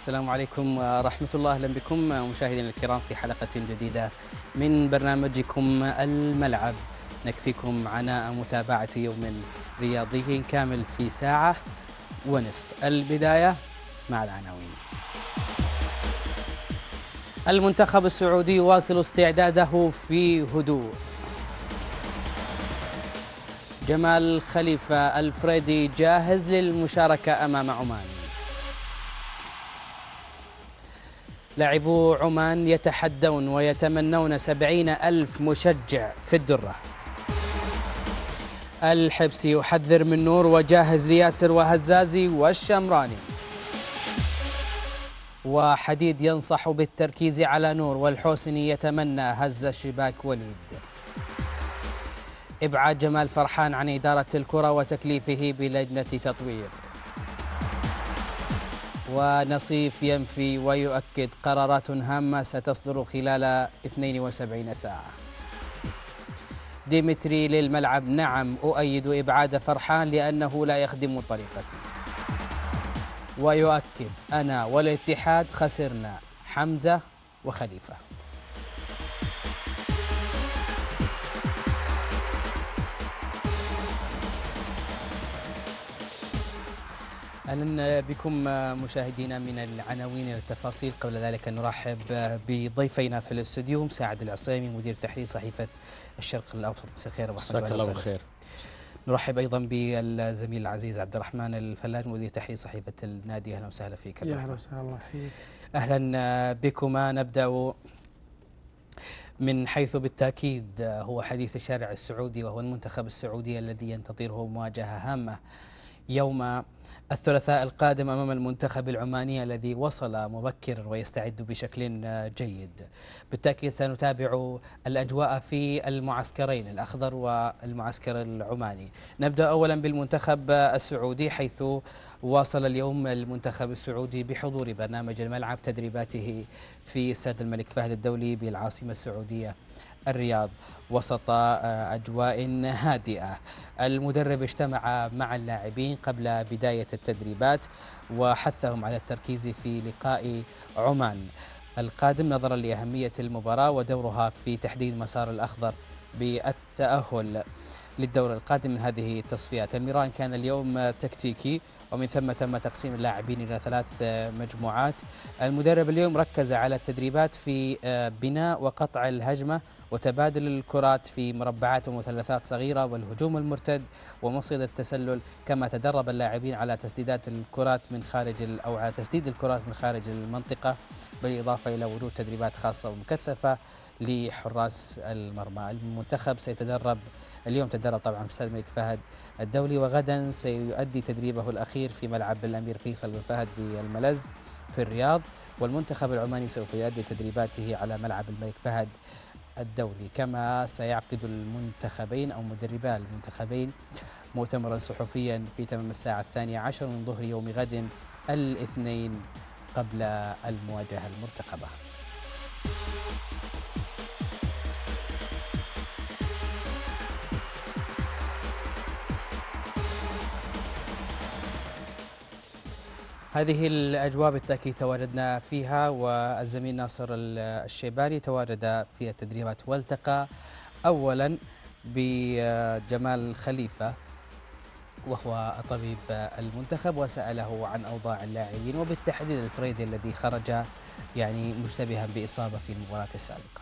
السلام عليكم ورحمة الله. أهلا بكم مشاهدينا الكرام في حلقة جديدة من برنامجكم الملعب، نكفيكم عناء متابعة يوم رياضي كامل في ساعة ونصف. البداية مع العناوين. المنتخب السعودي يواصل استعداده في هدوء. جمال خليفة الفريدي جاهز للمشاركة أمام عمان. لاعبو عمان يتحدون ويتمنون 70,000 مشجع في الدرة. الحبسي يحذر من نور وجاهز لياسر وهزازي والشمراني. وحديد ينصح بالتركيز على نور والحوسني يتمنى هز الشباك وليد. إبعاد جمال فرحان عن إدارة الكرة وتكليفه بلجنة تطوير. ونصيف ينفي ويؤكد قرارات هامة ستصدر خلال 72 ساعة. ديمتري للملعب: نعم أؤيد إبعاد فرحان لأنه لا يخدم طريقتي. ويؤكد: أنا والاتحاد خسرنا حمزة وخليفة. أهلا بكم مشاهدينا. من العناوين إلى التفاصيل. قبل ذلك نرحب بضيفينا في الاستوديو: مساعد العصيمي مدير تحرير صحيفة الشرق الأوسط. مساء الخير. مساك الله بالخير. نرحب أيضا بالزميل العزيز عبد الرحمن الفلاج مدير تحرير صحيفة النادي. أهلا وسهلا فيك. يا أهلا وسهلا. الله يحييك. أهلا بكما. نبدأ من حيث بالتأكيد هو حديث الشارع السعودي، وهو المنتخب السعودي الذي ينتظره مواجهة هامة يوم الثلاثاء القادم أمام المنتخب العماني الذي وصل مبكر ويستعد بشكل جيد. بالتأكيد سنتابع الأجواء في المعسكرين الأخضر والمعسكر العماني. نبدأ أولا بالمنتخب السعودي، حيث واصل اليوم المنتخب السعودي بحضور برنامج الملعب تدريباته في استاد الملك فهد الدولي بالعاصمة السعودية الرياض وسط أجواء هادئة. المدرب اجتمع مع اللاعبين قبل بداية التدريبات وحثهم على التركيز في لقاء عمان القادم نظرا لأهمية المباراة ودورها في تحديد مسار الأخضر بالتأهل للدور القادم من هذه التصفيات. الميران كان اليوم تكتيكي، ومن ثم تم تقسيم اللاعبين إلى 3 مجموعات. المدرب اليوم ركز على التدريبات في بناء وقطع الهجمة وتبادل الكرات في مربعات ومثلثات صغيرة والهجوم المرتد ومصيدة التسلل، كما تدرب اللاعبين على تسديدات الكرات من خارج أو على تسديد الكرات من خارج المنطقة، بالإضافة إلى وجود تدريبات خاصة ومكثفة لحراس المرمى. المنتخب سيتدرب اليوم، تدرب طبعا في استاد الملك فهد الدولي، وغدا سيؤدي تدريبه الأخير في ملعب الأمير فيصل بن فهد بالملز في الرياض، والمنتخب العماني سوف يؤدي تدريباته على ملعب الملك فهد الدولي. كما سيعقد المنتخبين أو مدربا المنتخبين مؤتمرا صحفيا في تمام الساعة 12 من ظهر يوم غد الاثنين قبل المواجهة المرتقبة. هذه الأجواء بالتأكيد تواجدنا فيها، والزميل ناصر الشيباني تواجد في التدريبات والتقى أولا بجمال خليفة وهو طبيب المنتخب وسأله عن أوضاع اللاعبين وبالتحديد الفريدي الذي خرج يعني مشتبها بإصابة في المباراة السابقة.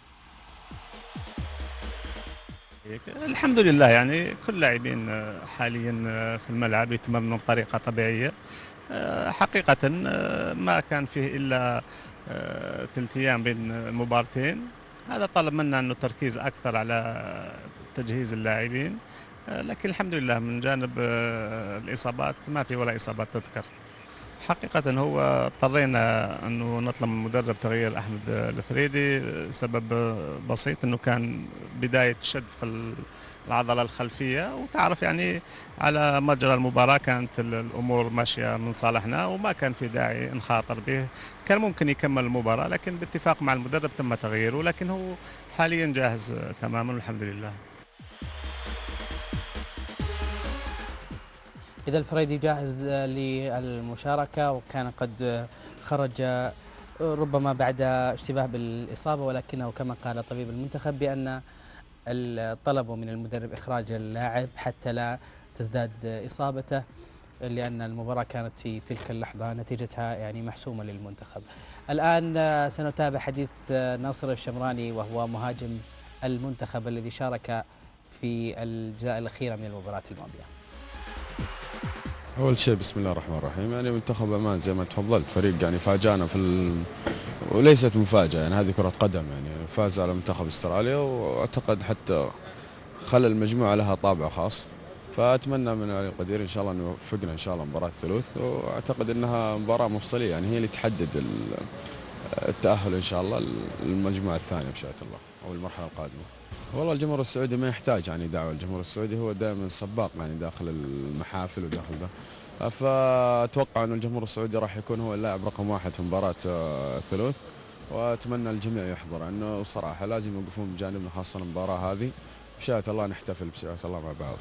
الحمد لله، يعني كل لاعبين حاليا في الملعب يتمرنوا بطريقة طبيعية. حقيقة ما كان فيه إلا 3 أيام بين المباراتين. هذا طلب منا أنه تركيز أكثر على تجهيز اللاعبين، لكن الحمد لله من جانب الإصابات ما في ولا إصابات تذكر. حقيقة هو اضطرينا أنه نطلب من المدرب تغيير أحمد الفريدي. سبب بسيط أنه كان بداية شد في العضلة الخلفية، وتعرف يعني على مجرى المباراة كانت الأمور ماشية من صالحنا وما كان في داعي نخاطر به. كان ممكن يكمل المباراة، لكن باتفاق مع المدرب تم تغييره، لكن هو حاليا جاهز تماما والحمد لله. إذا الفريدي جاهز للمشاركة، وكان قد خرج ربما بعد اشتباه بالإصابة، ولكنه كما قال طبيب المنتخب بأن الطلب من المدرب إخراج اللاعب حتى لا تزداد إصابته، لأن المباراة كانت في تلك اللحظة نتيجتها يعني محسومة للمنتخب. الآن سنتابع حديث ناصر الشمراني، وهو مهاجم المنتخب الذي شارك في الأجزاء الأخيرة من المباراة الماضية. أول شيء بسم الله الرحمن الرحيم، يعني منتخب عمان زي ما تفضلت فريق يعني فاجأنا وليست مفاجأة، يعني هذه كرة قدم، يعني فاز على منتخب استراليا، وأعتقد حتى خلى المجموعة لها طابع خاص، فأتمنى من علي القدير إن شاء الله أن يوفقنا إن شاء الله مباراة الثلوث، وأعتقد أنها مباراة مفصلية، يعني هي اللي تحدد التأهل إن شاء الله للمجموعة الثانية بشاء الله أو المرحلة القادمة. والله الجمهور السعودي ما يحتاج يعني دعوة، الجمهور السعودي هو دائما سباق يعني داخل المحافل وداخل ده، فأتوقع أن الجمهور السعودي راح يكون هو اللاعب رقم 1 في مباراة الثلوث، وأتمنى الجميع يحضر، أنه صراحة لازم يوقفون بجانبنا خاصة المباراة هذه، بشاء الله نحتفل بشاء الله مع بعض.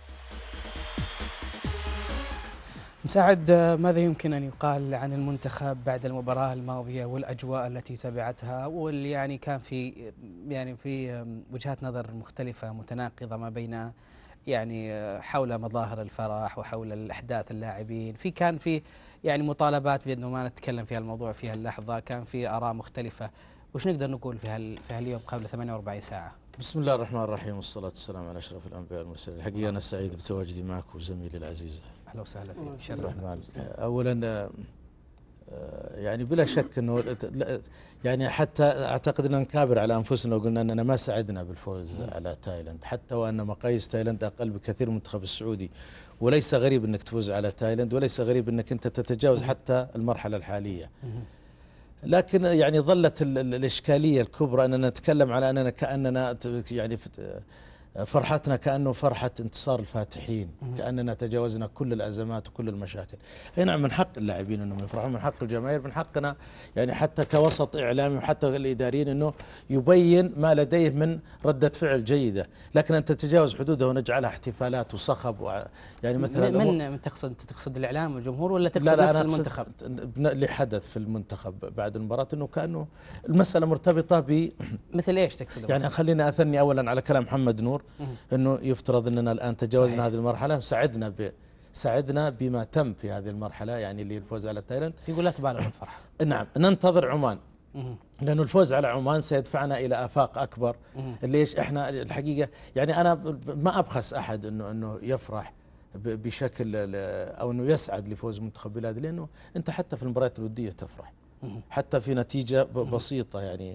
مساعد، ماذا يمكن أن يقال عن المنتخب بعد المباراة الماضية والأجواء التي تبعتها، واللي يعني كان في وجهات نظر مختلفة متناقضة ما بين يعني حول مظاهر الفرح وحول الأحداث اللاعبين، كان في يعني مطالبات بأنه ما نتكلم في الموضوع في هاللحظة، كان في آراء مختلفة. وش نقدر نقول في هاليوم قبل 48 ساعة؟ بسم الله الرحمن الرحيم، والصلاة والسلام على أشرف الأنبياء والمرسلين. الحقيقة أنا سعيد بتواجدي معك وزميلي العزيز. أهلا وسهلا فيك. شرفنا. أولا يعني بلا شك أنه يعني حتى أعتقد أننا نكابر على أنفسنا وقلنا أننا ما سعدنا بالفوز على تايلاند، حتى وأن مقاييس تايلاند أقل بكثير من المنتخب السعودي، وليس غريب أنك تفوز على تايلاند، وليس غريب أنك أنت تتجاوز حتى المرحلة الحالية. لكن يعني ظلت الإشكالية الكبرى أننا نتكلم على أننا كأننا يعني فرحتنا كأنه فرحة انتصار الفاتحين، كأننا تجاوزنا كل الأزمات وكل المشاكل. أي نعم، من حق اللاعبين أنهم يفرحون، من حق الجماهير، من حقنا يعني حتى كوسط إعلامي وحتى الإداريين أنه يبين ما لديه من ردة فعل جيدة، لكن أن تتجاوز حدودها ونجعلها احتفالات وصخب يعني مثلا من تقصد الإعلام والجمهور ولا تقصد نفس المنتخب؟ اللي حدث في المنتخب بعد المباراة أنه كأنه المسألة مرتبطة ب مثل إيش تقصد؟ يعني خلينا أثني أولا على كلام محمد نور، أنه يفترض أننا الآن تجاوزنا هذه المرحلة، سعدنا بما تم في هذه المرحلة، يعني اللي الفوز على تايلاند. يقول لا تبالغ الفرحة. نعم، ننتظر عمان، لأنه الفوز على عمان سيدفعنا إلى آفاق أكبر. ليش إحنا الحقيقة يعني أنا ما أبخس أحد أنه يفرح بشكل أو أنه يسعد لفوز منتخب بلاده، لأنه أنت حتى في المباريات الودية تفرح، حتى في نتيجة بسيطة يعني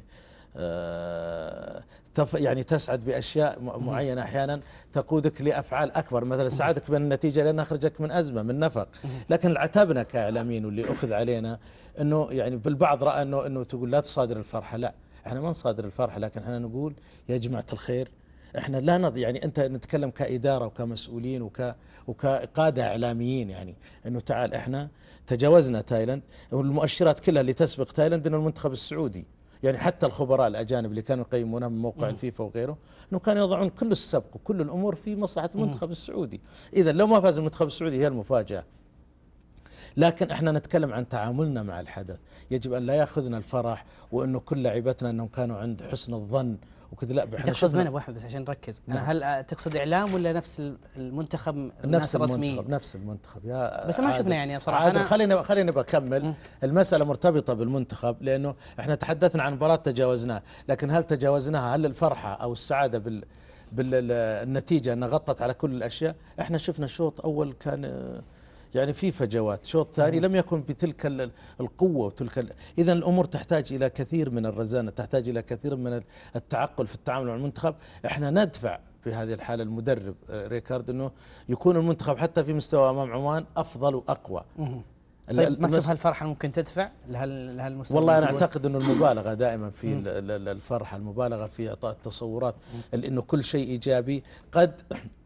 يعني تسعد بأشياء معينة أحيانا تقودك لأفعال أكبر، مثلا سعادك بالنتيجة لأن أخرجك من أزمة من نفق. لكن العتبنا كإعلاميين واللي أخذ علينا أنه يعني بالبعض رأى أنه تقول لا تصادر الفرحة. لا، احنا ما نصادر الفرحة، لكن احنا نقول يا جماعة الخير، احنا لا يعني انت نتكلم كإدارة وكمسؤولين وكقادة إعلاميين، يعني انه تعال احنا تجاوزنا تايلاند، والمؤشرات كلها اللي تسبق تايلاند انه المنتخب السعودي، يعني حتى الخبراء الأجانب اللي كانوا يقيمونها من موقع الفيفا وغيره أنه كانوا يضعون كل السبق وكل الأمور في مصلحة المنتخب السعودي. إذا لو ما فاز المنتخب السعودي هي المفاجأة. لكن احنا نتكلم عن تعاملنا مع الحدث، يجب أن لا يأخذنا الفرح وأنه كل لاعبتنا أنهم كانوا عند حسن الظن وكذا. لا، تقصد من أبو أحمد بس عشان نركز؟ نعم. هل تقصد إعلام ولا نفس المنتخب؟ نفس المنتخب، نفس المنتخب يا بس ما شفنا يعني بصراحة. خلينا بكمل. المسألة مرتبطة بالمنتخب، لأنه احنا تحدثنا عن مباراة تجاوزناها، لكن هل تجاوزناها، هل الفرحة أو السعادة بالنتيجة أنها غطت على كل الأشياء؟ احنا شفنا شوط أول كان يعني في فجوات، شوط ثاني لم يكن بتلك القوة وتلك إذا الأمور تحتاج إلى كثير من الرزانة، تحتاج إلى كثير من التعقل في التعامل مع المنتخب. احنا ندفع في هذه الحالة المدرب ريكارد أنه يكون المنتخب حتى في مستوى أمام عمان أفضل وأقوى. طيب ما تشوف هالفرحة ممكن تدفع لهالمستوى؟ والله أنا أعتقد أنه المبالغة دائما في الفرحة، المبالغة في إعطاء التصورات، لأنه كل شيء إيجابي قد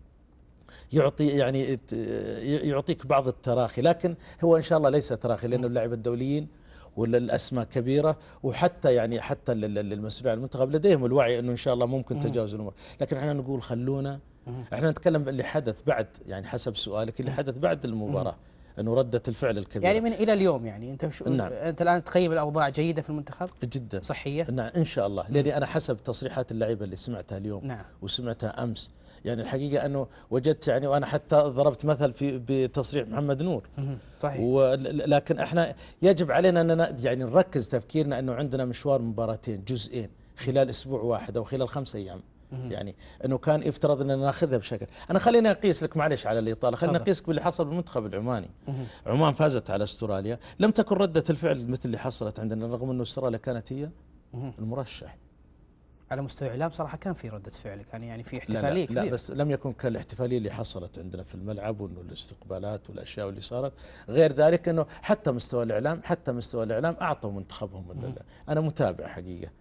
يعطيك بعض التراخي، لكن هو إن شاء الله ليس تراخي، لأنه اللاعب الدوليين ولا الأسماء كبيرة، وحتى حتى المسؤولين عن المنتخب لديهم الوعي أنه إن شاء الله ممكن تجاوز الأمور. لكن احنا نقول خلونا احنا نتكلم اللي حدث بعد، يعني حسب سؤالك اللي حدث بعد المباراة، انه ردة الفعل الكبيرة يعني من الى اليوم، يعني انت نعم. انت الان تقيم الاوضاع جيده في المنتخب جدا صحيه؟ نعم ان شاء الله، لاني انا حسب تصريحات اللعيبه اللي سمعتها اليوم نعم. وسمعتها امس، يعني الحقيقه انه وجدت يعني، وانا حتى ضربت مثل في بتصريح محمد نور. صحيح. لكن احنا يجب علينا اننا يعني نركز تفكيرنا انه عندنا مشوار مباراتين جزئين خلال اسبوع واحد او خلال 5 ايام. يعني انه كان يفترض اننا ناخذها بشكل، انا خليني اقيس لك معلش على الاطاله، خليني اقيسك باللي حصل بالمنتخب العماني. عمان فازت على استراليا، لم تكن رده الفعل مثل اللي حصلت عندنا، رغم انه استراليا كانت هي المرشح. على مستوى الاعلام صراحه كان في رده فعل، كان يعني في لا احتفاليه كبيره. لا بس لم يكن كالاحتفاليه اللي حصلت عندنا في الملعب، وانه الاستقبالات والاشياء اللي صارت. غير ذلك انه حتى مستوى الاعلام اعطوا منتخبهم انا متابع حقيقه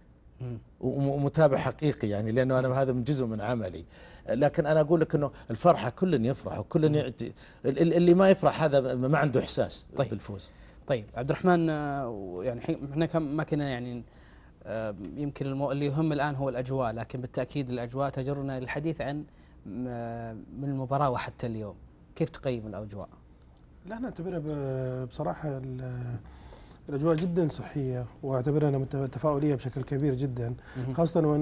ومتابع حقيقي، يعني لانه انا هذا من جزء من عملي. لكن انا اقول لك انه الفرحه كل يفرح وكل يعطي، اللي ما يفرح هذا ما عنده احساس بالفوز. طيب عبد الرحمن، يعني احنا ما كنا يعني يمكن اللي يهم الان هو الاجواء، لكن بالتاكيد الاجواء تجرنا للحديث عن من المباراه وحتى اليوم، كيف تقيم الاجواء؟ لا انا اعتبرها بصراحه الاجواء جدا صحيه، واعتبرها انا تفاؤليه بشكل كبير جدا، خاصه وان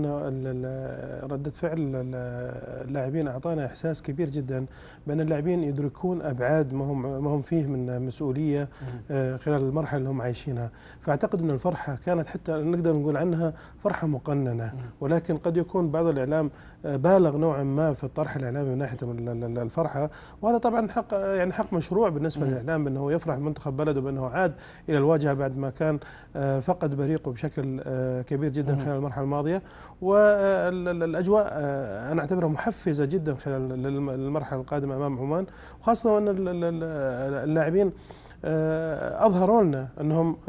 رده فعل اللاعبين اعطانا احساس كبير جدا بان اللاعبين يدركون ابعاد ما هم فيه من مسؤوليه خلال المرحله اللي هم عايشينها. فاعتقد ان الفرحه كانت حتى نقدر نقول عنها فرحه مقننه، ولكن قد يكون بعض الاعلام بالغ نوعا ما في الطرح الاعلامي من ناحيه الفرحه، وهذا طبعا حق مشروع بالنسبه للاعلام بانه يفرح بمنتخب بلده بانه عاد الى الواجهه بعد ما كان فقد بريقه بشكل كبير جدا خلال المرحله الماضيه. والاجواء انا اعتبرها محفزه جدا خلال المرحله القادمه امام عمان، وخاصه ان اللاعبين اظهروا لنا انهم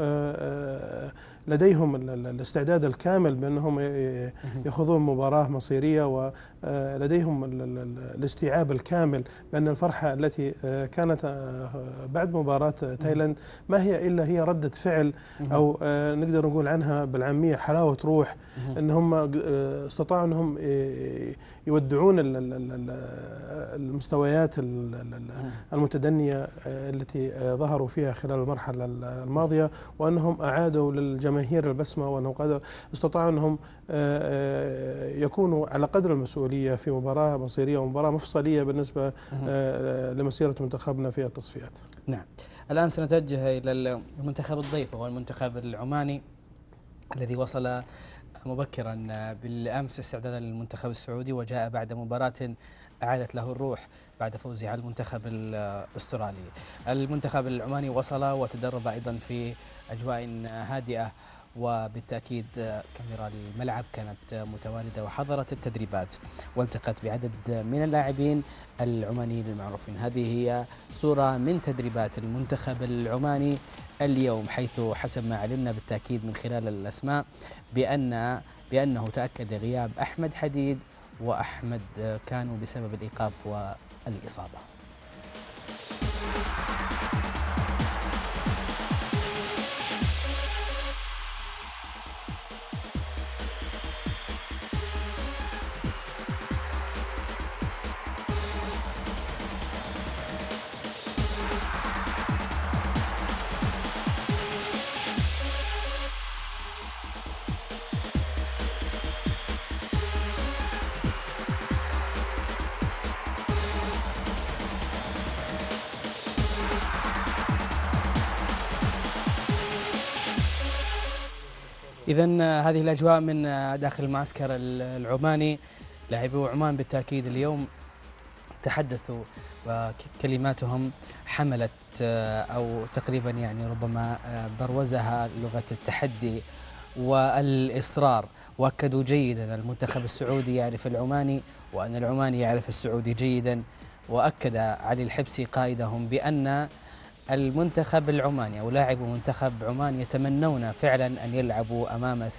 لديهم الاستعداد الكامل بانهم يخوضون مباراه مصيريه، ولديهم الاستيعاب الكامل بان الفرحه التي كانت بعد مباراه تايلاند ما هي الا هي رده فعل، او نقدر نقول عنها بالعاميه حلاوه روح، ان هم استطاعوا انهم يودعون المستويات المتدنيه التي ظهروا فيها خلال المرحله الماضيه، وانهم اعادوا للجماهير البسمه، وانهم قد استطاعوا انهم يكونوا على قدر المسؤوليه في مباراه مصيريه ومباراه مفصليه بالنسبه لمسيره منتخبنا في التصفيات. نعم. الان سنتوجه الى المنتخب الضيف وهو المنتخب العماني الذي وصل مبكرا بالامس استعدادا للمنتخب السعودي، وجاء بعد مباراه اعادت له الروح بعد فوزه على المنتخب الاسترالي. المنتخب العماني وصل وتدرب ايضا في اجواء هادئه، وبالتاكيد كاميرا الملعب كانت متواجده وحضرت التدريبات، والتقت بعدد من اللاعبين العمانيين المعروفين. هذه هي صوره من تدريبات المنتخب العماني اليوم، حيث حسب ما علمنا بالتاكيد من خلال الاسماء بانه تاكد غياب احمد حديد واحمد كانوا بسبب الايقاف والاصابه. إذا هذه الأجواء من داخل المعسكر العماني. لاعبو عمان بالتأكيد اليوم تحدثوا وكلماتهم حملت أو تقريبا يعني ربما بروزها لغة التحدي والإصرار، وأكدوا جيدا المنتخب السعودي يعرف العماني وأن العماني يعرف السعودي جيدا. وأكد علي الحبسي قائدهم بأن المنتخب العماني أو لاعبو منتخب عمان يتمنون فعلا أن يلعبوا أمام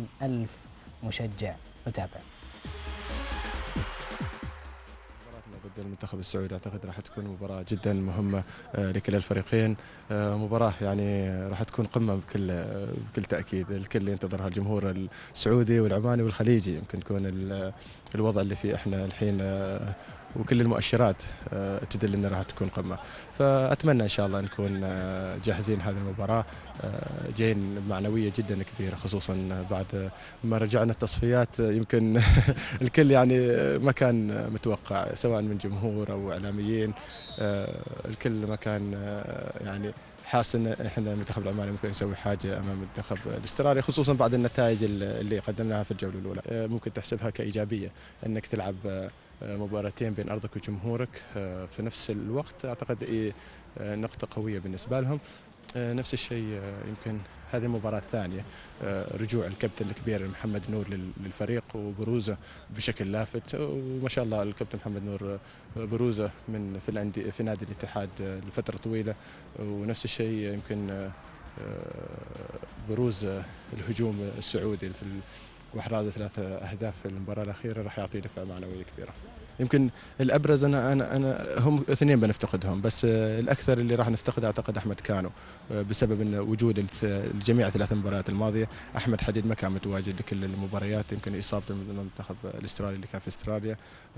70,000 مشجع. نتابع. مباراتنا ضد المنتخب السعودي. اعتقد راح تكون مباراه جدا مهمه لكلا الفريقين، مباراه يعني راح تكون قمه بكل تاكيد. الكل ينتظرها، الجمهور السعودي والعماني والخليجي. يمكن تكون الوضع اللي فيه احنا الحين وكل المؤشرات تدل انها راح تكون قمه. فاتمنى ان شاء الله نكون جاهزين هذه المباراه، جايين بمعنويه جدا كبيره، خصوصا بعد ما رجعنا التصفيات. يمكن الكل يعني ما كان متوقع، سواء من جمهور او اعلاميين، الكل ما كان يعني حاس ان احنا المنتخب العماني ممكن نسوي حاجه امام المنتخب الاسترالي، خصوصا بعد النتائج اللي قدمناها في الجوله الاولى. ممكن تحسبها كايجابيه انك تلعب مباراتين بين ارضك وجمهورك في نفس الوقت. اعتقد نقطه قويه بالنسبه لهم. نفس الشيء يمكن هذه المباراة الثانية، رجوع الكابتن الكبير محمد نور للفريق وبروزه بشكل لافت. وما شاء الله الكابتن محمد نور بروزه في نادي الاتحاد لفترة طويلة. ونفس الشيء يمكن بروز الهجوم السعودي واحراز 3 أهداف في المباراة الأخيرة راح يعطي دفعة معنوية كبيرة. يمكن الأبرز أنا هم 2 بنفتقدهم، بس الأكثر اللي راح نفتقده أعتقد أحمد كانو، بسبب أن وجود الجميع 3 مباريات الماضية. أحمد حديد ما كان متواجد لكل المباريات، يمكن إصابته من المنتخب الاسترالي اللي كان في استراليا.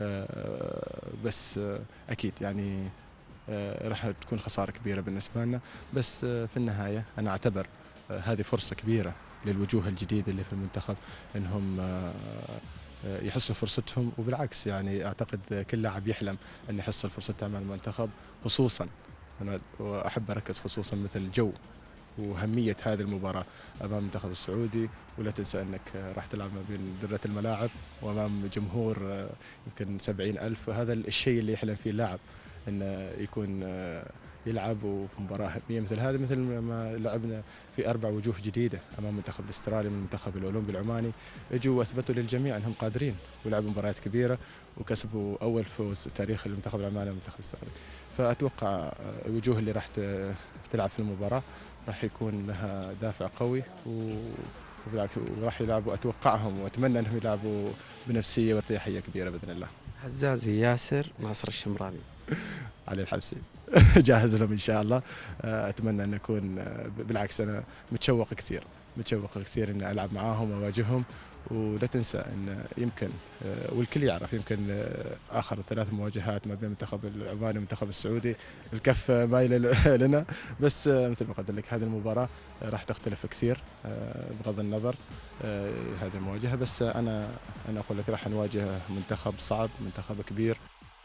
بس أكيد يعني راح تكون خسارة كبيرة بالنسبة لنا. بس في النهاية أنا أعتبر هذه فرصة كبيرة للوجوه الجديدة اللي في المنتخب انهم يحسوا فرصتهم. وبالعكس يعني اعتقد كل لاعب يحلم ان يحصل فرصته امام المنتخب، خصوصا انا واحب اركز خصوصا مثل الجو وأهمية هذه المباراة أمام المنتخب السعودي. ولا تنسى أنك راح تلعب ما بين درة الملاعب وأمام جمهور يمكن 70,000. وهذا الشيء اللي يحلم فيه اللاعب، أنه يكون يلعب وفي مباراة أهمية مثل هذه، مثل ما لعبنا في 4 وجوه جديدة أمام المنتخب الاسترالي من المنتخب الأولمبي العماني. اجوا واثبتوا للجميع أنهم قادرين، ولعبوا مباريات كبيرة وكسبوا أول فوز تاريخ المنتخب العماني والمنتخب الاسترالي. فأتوقع الوجوه اللي راح تلعب في المباراة راح يكون لها دافع قوي، وبالعكس وراح يلعبوا، أتوقعهم وأتمنى أنهم يلعبوا بنفسية وارتياحية كبيرة بإذن الله. حزازي ياسر ناصر الشمراني. علي الحبسي جاهز لهم إن شاء الله. أتمنى أن أكون، بالعكس أنا متشوق كثير أن ألعب معاهم وأواجههم. ولا تنسى أن يمكن والكل يعرف يمكن آخر 3 مواجهات ما بين المنتخب العماني والمنتخب السعودي الكفة مايلة لنا، بس مثل ما قلت لك هذه المباراة راح تختلف كثير بغض النظر هذه المواجهة. بس أنا أقول لك راح نواجه منتخب صعب، منتخب كبير.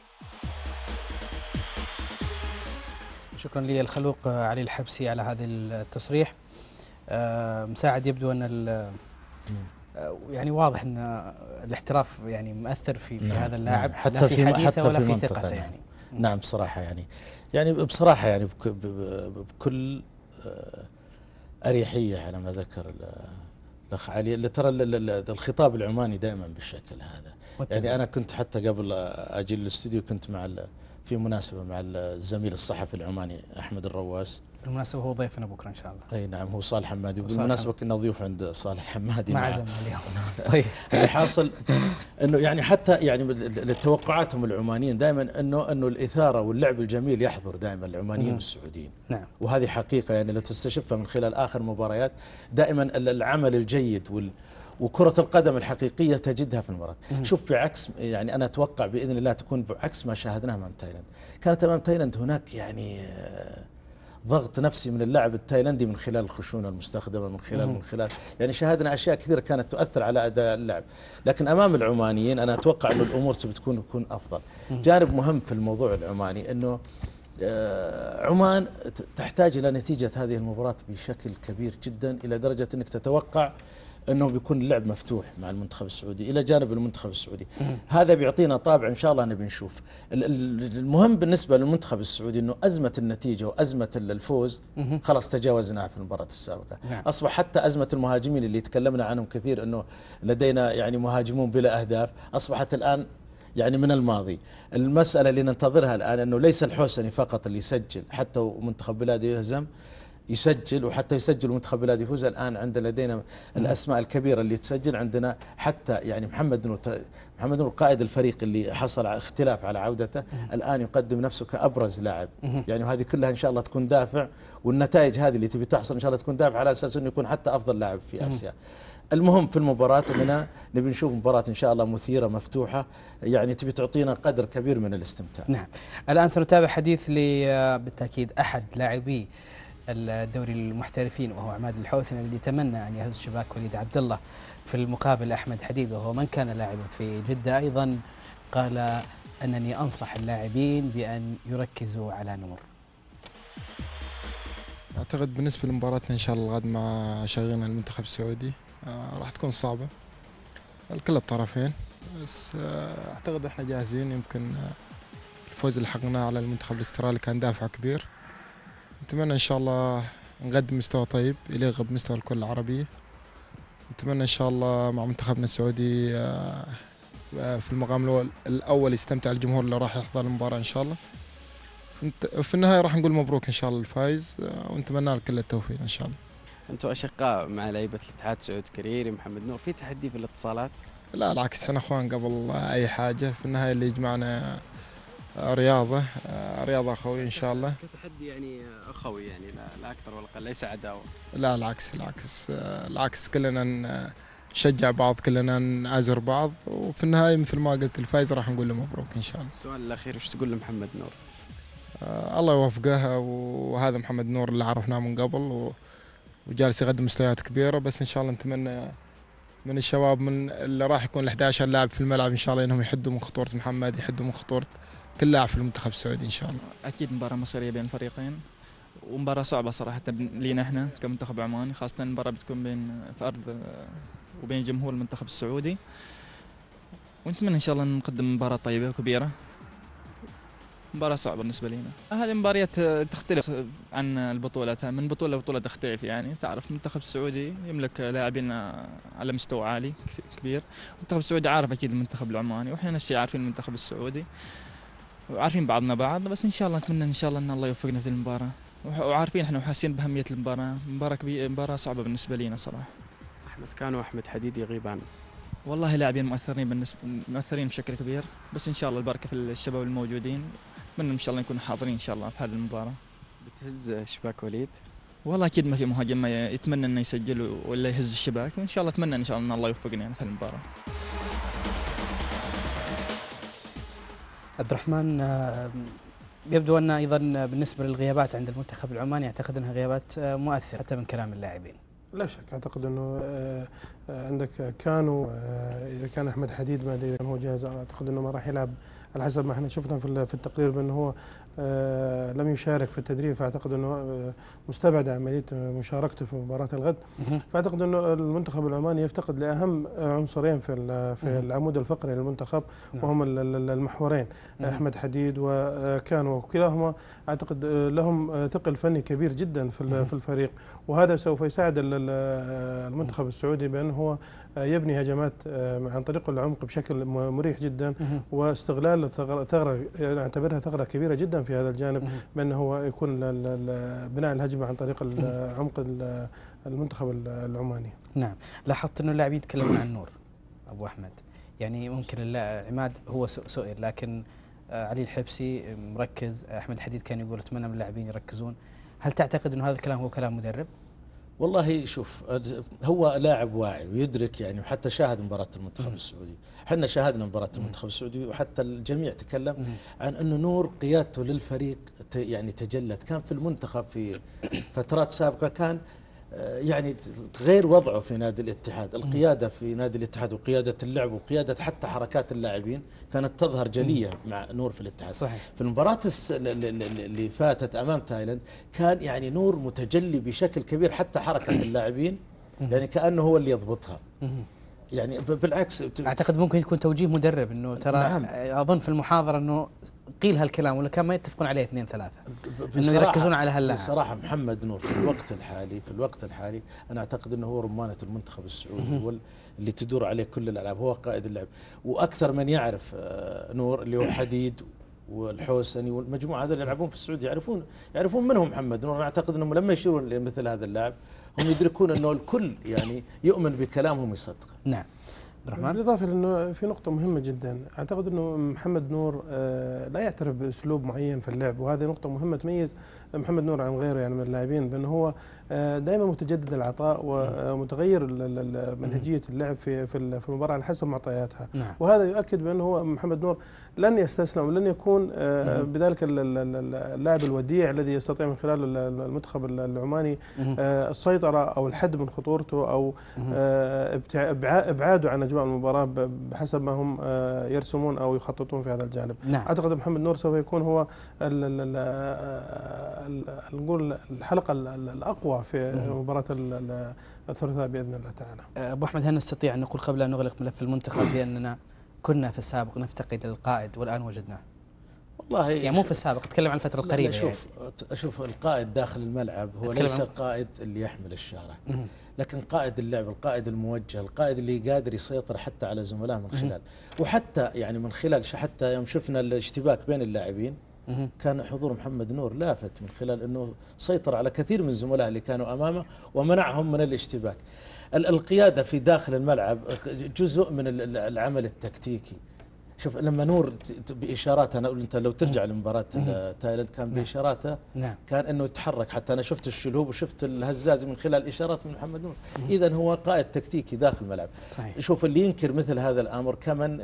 شكرا لي الخلوق علي الحبسي على هذا التصريح. مساعد، يبدو أن يعني واضح أن الاحتراف يعني مؤثر في هذا اللاعب، حتى لا في حديثه حتى ولا في في ثقته يعني. نعم بصراحة يعني بصراحة يعني بكل أريحية على ما ذكر الأخ علي، اللي ترى الخطاب العماني دائما بالشكل هذا. يعني أنا كنت حتى قبل أجي للاستوديو كنت في مناسبة مع الزميل الصحفي العماني أحمد الرواس. بالمناسبة هو ضيفنا بكرة إن شاء الله. أي نعم، هو صالح حمادي. بالمناسبة كنا ضيوف عند صالح حمادي ما عزمنا اليوم. طيب اللي حاصل إنه يعني حتى يعني لتوقعاتهم العمانيين دائما إنه الإثارة واللعب الجميل يحضر دائما العمانيين والسعوديين. نعم. وهذه حقيقة يعني لو تستشفها من خلال آخر مباريات، دائما العمل الجيد وكرة القدم الحقيقية تجدها في المباراة. شوف بعكس يعني أنا أتوقع بإذن الله تكون بعكس ما شاهدناه أمام تايلاند. كانت أمام تايلاند هناك يعني ضغط نفسي من اللاعب التايلندي من خلال الخشونة المستخدمة، من خلال يعني شاهدنا أشياء كثيرة كانت تؤثر على أداء اللاعب. لكن أمام العمانيين أنا أتوقع أن الأمور تكون أفضل. جانب مهم في الموضوع العماني أنه عمان تحتاج إلى نتيجة هذه المباراة بشكل كبير جدا، إلى درجة أنك تتوقع أنه بيكون اللعب مفتوح مع المنتخب السعودي إلى جانب المنتخب السعودي. هذا بيعطينا طابع إن شاء الله نبي نشوف. المهم بالنسبة للمنتخب السعودي أنه أزمة النتيجة وأزمة الفوز خلاص تجاوزناها في المباراة السابقة. أصبح حتى أزمة المهاجمين اللي تكلمنا عنهم كثير أنه لدينا يعني مهاجمون بلا أهداف، أصبحت الآن يعني من الماضي. المسألة اللي ننتظرها الآن أنه ليس الحوسني فقط اللي يسجل، حتى ومنتخب بلاده يهزم، يسجل، وحتى يسجل منتخب بلاد يفوز. الآن لدينا الأسماء الكبيرة اللي تسجل. عندنا حتى يعني محمد نور قائد الفريق اللي حصل على اختلاف على عودته، الآن يقدم نفسه كأبرز لاعب. يعني وهذه كلها إن شاء الله تكون دافع، والنتائج هذه اللي تبي تحصل إن شاء الله تكون دافع على أساس أنه يكون حتى أفضل لاعب في آسيا. المهم في المباراة أننا نبي نشوف مباراة إن شاء الله مثيرة مفتوحة، يعني تبي تعطينا قدر كبير من الاستمتاع. نعم. الآن سنتابع حديث بالتأكيد أحد لاعبي الدوري المحترفين، وهو عماد الحوسني، الذي تمنى أن يهز شباك وليد عبد الله. في المقابل أحمد حديد، وهو من كان لاعبا في جدة أيضا، قال أنني أنصح اللاعبين بأن يركزوا على نور. أعتقد بالنسبة لمباراتنا إن شاء الله الغد مع شغيلنا المنتخب السعودي راح تكون صعبة لكل الطرفين، بس أعتقد إحنا جاهزين. يمكن الفوز اللي حققناه على المنتخب الاسترالي كان دافع كبير. نتمنى إن شاء الله نقدم مستوى طيب يليق بمستوى الكرة العربية. نتمنى إن شاء الله مع منتخبنا السعودي في المقام الأول يستمتع الجمهور اللي راح يحضر المباراة إن شاء الله. في النهاية راح نقول مبروك إن شاء الله الفايز، ونتمنى له كل التوفيق إن شاء الله. أنتم أشقاء مع لعيبة الاتحاد، سعود كريري، محمد نور، في تحدي في الاتصالات؟ لا العكس، احنا اخوان قبل اي حاجة. في النهاية اللي يجمعنا رياضة أخوي إن شاء الله. كتحدي يعني أخوي، يعني لا أكثر ولا أقل، ليس عداوة. لا العكس كلنا نشجع بعض، كلنا نآزر بعض، وفي النهاية مثل ما قلت الفايز راح نقول له مبروك إن شاء الله. السؤال الأخير، وش تقول لمحمد نور؟ الله يوفقه، وهذا محمد نور اللي عرفناه من قبل وجالس يقدم مستويات كبيرة، بس إن شاء الله نتمنى من الشباب من اللي راح يكون ال 11 لاعب في الملعب إن شاء الله إنهم يحدوا من خطورة محمد، يحدوا من خطورة كل لاعب في المنتخب السعودي إن شاء الله. أكيد مباراة مصيرية بين الفريقين، ومباراة صعبة صراحة لينا احنا كمنتخب عماني، خاصة المباراة بتكون في أرض وبين جمهور المنتخب السعودي، ونتمنى إن شاء الله نقدم مباراة طيبة وكبيرة. مباراة صعبة بالنسبة لنا. هذه المباريات تختلف عن البطولات، من بطولة لبطولة تختلف. يعني تعرف المنتخب السعودي يملك لاعبين على مستوى عالي كبير، المنتخب السعودي عارف أكيد المنتخب العماني، وإحنا نفس الشيء عارفين المنتخب السعودي وعارفين بعضنا بعض. بس إن شاء الله نتمنى إن شاء الله إن الله يوفقنا في المباراة، وعارفين إحنا وحاسين بأهمية المباراة. مباراة كبيرة، مباراة صعبة بالنسبة لنا صراحة. أحمد حديد يغيبان. والله لاعبين مؤثرين بشكل كبير، بس إن شاء الله البركة في الشباب الموجودين. أتمنى إن شاء الله نكون حاضرين إن شاء الله في هذه المباراة. بتهز شباك وليد؟ والله أكيد ما في مهاجم ما يتمنى إنه يسجل ولا يهز الشباك، وإن شاء الله أتمنى إن شاء الله إن الله يوفقنا يعني في المباراة. عبد الرحمن، يبدو أن أيضا بالنسبة للغيابات عند المنتخب العماني أعتقد أنها غيابات مؤثرة حتى من كلام اللاعبين. لا شك، أعتقد أنه عندك كانوا إذا كان أحمد حديد ما أدري إذا هو جاهز، أعتقد أنه ما راح يلعب على حسب ما احنا شفنا في التقرير، بأنه هو لم يشارك في التدريب، فأعتقد أنه مستبعد عملية مشاركته في مباراة الغد. فأعتقد أنه المنتخب العماني يفتقد لأهم عنصرين في العمود الفقري للمنتخب، وهم المحورين أحمد حديد وكانوا، وكلاهما أعتقد لهم ثقل فني كبير جدا في الفريق، وهذا سوف يساعد المنتخب السعودي بأنه هو يبني هجمات عن طريق العمق بشكل مريح جدا، واستغلال الثغرة نعتبرها ثغرة كبيرة جدا في هذا الجانب، بأنه هو يكون بناء الهجمة عن طريق عمق المنتخب العماني. نعم، لاحظت أنه اللاعبين يتكلمون عن نور أبو أحمد، يعني ممكن عماد هو سئل، لكن علي الحبسي مركز، أحمد الحديد كان يقول أتمنى من اللاعبين يركزون. هل تعتقد أنه هذا الكلام هو كلام مدرب؟ والله شوف، هو لاعب واعي ويدرك يعني، وحتى شاهد مباراة المنتخب السعودي، احنا شاهدنا مباراة المنتخب السعودي، وحتى الجميع تكلم عن انه نور قيادته للفريق يعني تجلت. كان في المنتخب في فترات سابقة كان يعني غير وضعه في نادي الاتحاد، القيادة في نادي الاتحاد وقيادة اللعب وقيادة حتى حركات اللاعبين كانت تظهر جلية مع نور في الاتحاد. صحيح. في المباراة اللي فاتت أمام تايلاند كان يعني نور متجلي بشكل كبير، حتى حركة اللاعبين يعني كأنه هو اللي يضبطها. يعني بالعكس أعتقد ممكن يكون توجيه مدرب، أنه ترى نعم. أظن في المحاضرة أنه قيل هالكلام ولا كان ما يتفقون عليه 2 3 أنه يركزون على هاللاعب. بصراحة محمد نور في الوقت الحالي أنا أعتقد أنه هو رمانة المنتخب السعودي، هو اللي تدور عليه كل الألعاب، هو قائد اللعب، وأكثر من يعرف نور اللي هو حديد والحوسني والمجموعه هذول يلعبون في السعوديه يعرفون منهم محمد نور. انا اعتقد انهم لما يشيرون لمثل هذا اللاعب هم يدركون انه الكل يعني يؤمن بكلامهم ويصدقه. نعم. بالإضافة لأنه في نقطة مهمة جدا، أعتقد أنه محمد نور لا يعترف بأسلوب معين في اللعب، وهذه نقطة مهمة تميز محمد نور عن غيره يعني من اللاعبين، بأنه هو دائما متجدد العطاء ومتغير منهجية اللعب في المباراة على حسب معطياتها. وهذا يؤكد بأنه هو محمد نور لن يستسلم ولن يكون بذلك اللاعب الوديع الذي يستطيع من خلال المنتخب العماني السيطرة أو الحد من خطورته أو إبعاده عن أجواء المباراة بحسب ما هم يرسمون أو يخططون في هذا الجانب. أعتقد محمد نور سوف يكون هو نقول الحلقة الأقوى في مباراة الثلاثاء بإذن الله تعالى. أبو أحمد، هل نستطيع أن نقول قبل أن نغلق ملف المنتخب بأننا كنا في السابق نفتقد القائد والآن وجدناه؟ والله يعني مو في السابق، أتكلم عن الفترة القريبة. شوف القائد داخل الملعب هو ليس قائد اللي يحمل الشارع، لكن قائد اللعب، القائد الموجه، القائد اللي قادر يسيطر حتى على زملائه من خلال وحتى يعني من خلال حتى يوم شفنا الاشتباك بين اللاعبين كان حضور محمد نور لافت من خلال أنه سيطر على كثير من زملائه اللي كانوا أمامه ومنعهم من الاشتباك. القيادة في داخل الملعب جزء من العمل التكتيكي. شوف لما نور بإشاراته، أنت لو ترجع لمباراة تايلاند كان بإشاراته كان أنه يتحرك، حتى أنا شفت الشلهوب وشفت الهزازي من خلال إشارات من محمد نور. إذن هو قائد تكتيكي داخل الملعب. شوف اللي ينكر مثل هذا الأمر كمن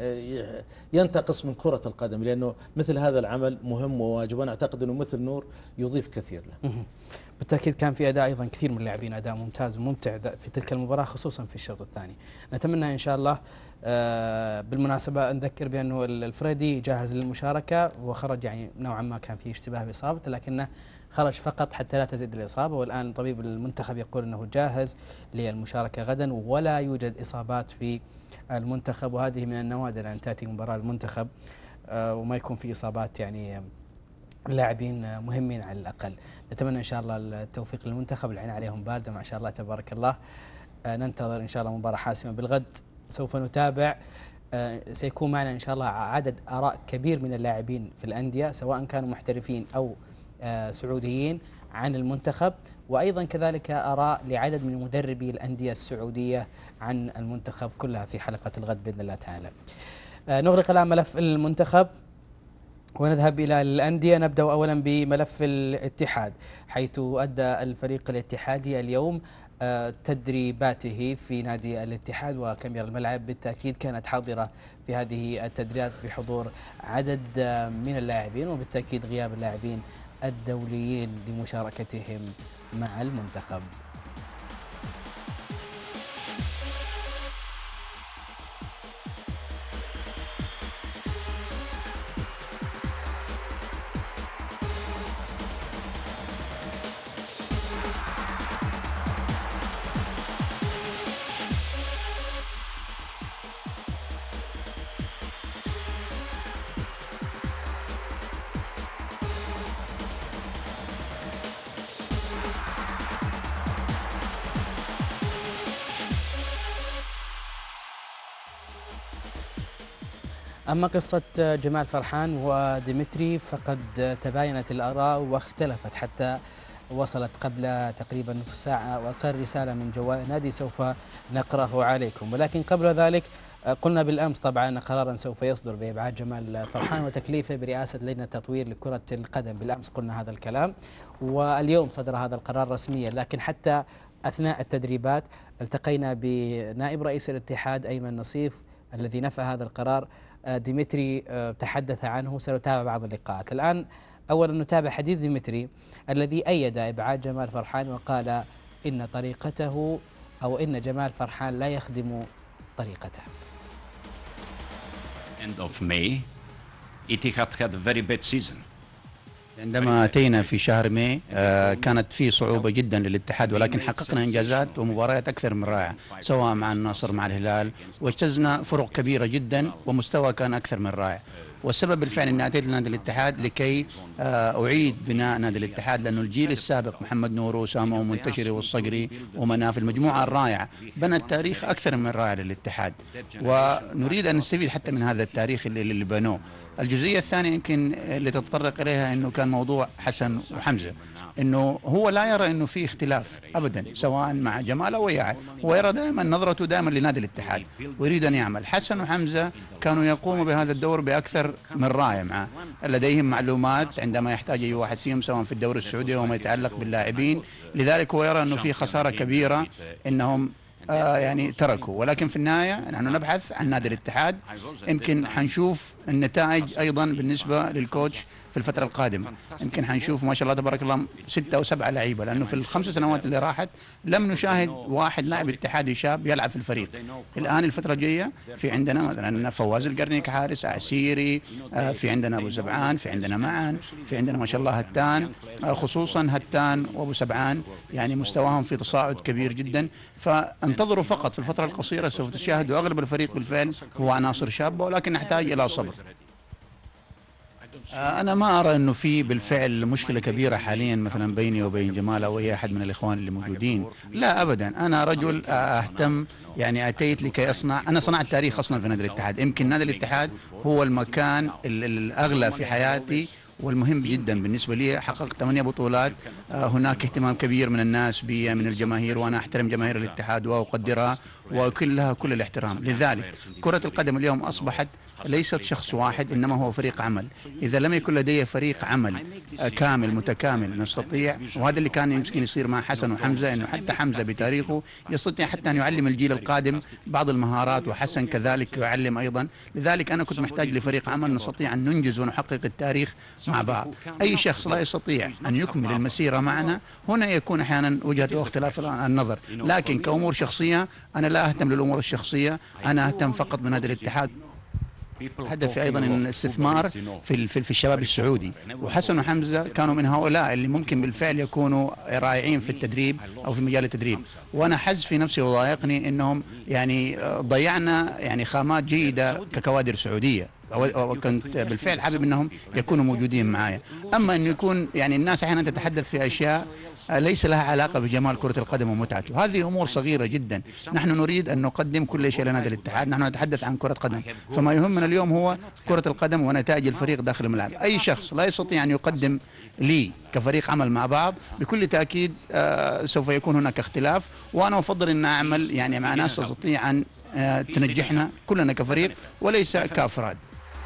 ينتقص من كرة القدم، لأنه مثل هذا العمل مهم وواجب، وأنا أعتقد أنه مثل نور يضيف كثير له. بالتأكيد كان في أداء أيضا كثير من اللاعبين، أداء ممتاز وممتع في تلك المباراة خصوصا في الشوط الثاني. نتمنى إن شاء الله. بالمناسبة نذكر بأنه الفريدي جاهز للمشاركة وخرج، يعني نوعا ما كان في اشتباه بإصابته لكنه خرج فقط حتى لا تزيد الإصابة، والآن طبيب المنتخب يقول أنه جاهز للمشاركة غدا ولا يوجد إصابات في المنتخب، وهذه من النوادر أن تأتي مباراة المنتخب وما يكون في إصابات يعني لاعبين مهمين على الأقل. نتمنى إن شاء الله التوفيق للمنتخب، العين عليهم باردة ما شاء الله تبارك الله. ننتظر إن شاء الله مباراة حاسمة بالغد، سوف نتابع. سيكون معنا إن شاء الله عدد آراء كبير من اللاعبين في الأندية سواء كانوا محترفين أو سعوديين عن المنتخب، وأيضا كذلك آراء لعدد من مدربي الأندية السعودية عن المنتخب، كلها في حلقة الغد بإذن الله تعالى. نغلق الآن ملف المنتخب ونذهب إلى الأندية. نبدأ أولا بملف الاتحاد، حيث أدى الفريق الاتحادي اليوم تدريباته في نادي الاتحاد، وكاميرا الملعب بالتأكيد كانت حاضرة في هذه التدريبات بحضور عدد من اللاعبين، وبالتأكيد غياب اللاعبين الدوليين لمشاركتهم مع المنتخب. أما قصة جمال فرحان وديمتري فقد تباينت الآراء واختلفت حتى وصلت قبل تقريبا نصف ساعة وأقل رسالة من جوال النادي سوف نقرأه عليكم، ولكن قبل ذلك قلنا بالأمس طبعا أن قرارا سوف يصدر بإبعاد جمال فرحان وتكليفه برئاسة لجنة تطوير لكرة القدم. بالأمس قلنا هذا الكلام واليوم صدر هذا القرار رسميا، لكن حتى أثناء التدريبات التقينا بنائب رئيس الاتحاد أيمن نصيف الذي نفى هذا القرار. ديمتري تحدث عنه، سنتابع بعض اللقاءات. الآن أولا نتابع حديث ديمتري الذي أيد إبعاد جمال فرحان وقال إن طريقته أو إن جمال فرحان لا يخدم طريقته. End of May, Etihad had a very bad season. عندما أتينا في شهر ماي كانت في صعوبة جدا للاتحاد، ولكن حققنا إنجازات ومباريات أكثر من رائعة سواء مع النصر مع الهلال، واجتزنا فرق كبيرة جدا ومستوى كان أكثر من رائع. والسبب بالفعل أني أتيت لنادي الاتحاد لكي أعيد بناء نادي الاتحاد، لأنه الجيل السابق محمد نور وأسامة ومنتشري والصقري ومناف، المجموعة الرائعة بنت تاريخ أكثر من رائع للاتحاد، ونريد أن نستفيد حتى من هذا التاريخ اللي بنوه. الجزئية الثانية يمكن اللي تتطرق إليها أنه كان موضوع حسن وحمزة، انه هو لا يرى انه في اختلاف ابدا سواء مع جمال او وياه، هو يرى دائما نظرته دائما لنادي الاتحاد ويريد ان يعمل. حسن وحمزه كانوا يقوموا بهذا الدور باكثر من رائع، مع لديهم معلومات عندما يحتاج اي واحد فيهم سواء في الدوري السعودي وما يتعلق باللاعبين، لذلك هو يرى انه في خساره كبيره انهم يعني تركوا. ولكن في النهاية نحن نبحث عن نادي الاتحاد، يمكن حنشوف النتائج أيضا بالنسبة للكوتش في الفترة القادمة، يمكن حنشوف ما شاء الله تبارك الله 6 أو 7 لعيبة، لأنه في ال5 سنوات اللي راحت لم نشاهد واحد لاعب اتحادي شاب يلعب في الفريق. الآن الفترة الجاية في عندنا مثلا فواز القرني كحارس، عسيري، في عندنا أبو سبعان، في عندنا معن، في عندنا ما شاء الله هتان، خصوصا هتان وأبو سبعان يعني مستواهم في تصاعد كبير جدا. فانتظروا فقط في الفترة القصيرة سوف تشاهدوا أغلب الفريق بالفعل هو عناصر شابة، ولكن نحتاج إلى صبر. أنا ما أرى أنه في بالفعل مشكلة كبيرة حاليا مثلا بيني وبين جمال أو أي أحد من الإخوان اللي موجودين، لا أبدا. أنا رجل أهتم، يعني أتيت لكي أنا صنعت تاريخ أصلا في نادي الاتحاد. يمكن نادي الاتحاد هو المكان الأغلى في حياتي والمهم جدا بالنسبة لي. حققت 8 بطولات، هناك اهتمام كبير من الناس بي من الجماهير، وأنا أحترم جماهير الاتحاد وأقدرها وكلها كل الاحترام. لذلك كرة القدم اليوم أصبحت ليست شخص واحد، إنما هو فريق عمل. إذا لم يكن لدي فريق عمل كامل متكامل نستطيع، وهذا اللي كان يمكن يصير مع حسن وحمزة، إنه حتى حمزة بتاريخه يستطيع حتى أن يعلم الجيل القادم بعض المهارات، وحسن كذلك يعلم أيضا. لذلك أنا كنت محتاج لفريق عمل نستطيع أن ننجز ونحقق التاريخ مع بعض. أي شخص لا يستطيع أن يكمل المسيرة معنا، هنا يكون أحيانا وجهة واختلاف النظر. لكن كأمور شخصية أنا لا أهتم للأمور الشخصية، أنا أهتم فقط بنادي الاتحاد. هدفي ايضا ان الاستثمار في الشباب السعودي، وحسن وحمزه كانوا من هؤلاء اللي ممكن بالفعل يكونوا رائعين في التدريب او في مجال التدريب. وانا حز في نفسي وضايقني انهم يعني ضيعنا يعني خامات جيده ككوادر سعوديه، وكنت بالفعل حابب انهم يكونوا موجودين معايا. اما انه يكون يعني الناس احيانا تتحدث في اشياء ليس لها علاقه بجمال كره القدم ومتعته، هذه امور صغيره جدا. نحن نريد ان نقدم كل شيء لنادي الاتحاد، نحن نتحدث عن كره قدم، فما يهمنا اليوم هو كره القدم ونتائج الفريق داخل الملعب. اي شخص لا يستطيع ان يقدم لي كفريق عمل مع بعض بكل تاكيد سوف يكون هناك اختلاف، وانا افضل ان اعمل يعني مع ناس تستطيع ان تنجحنا كلنا كفريق وليس كافراد.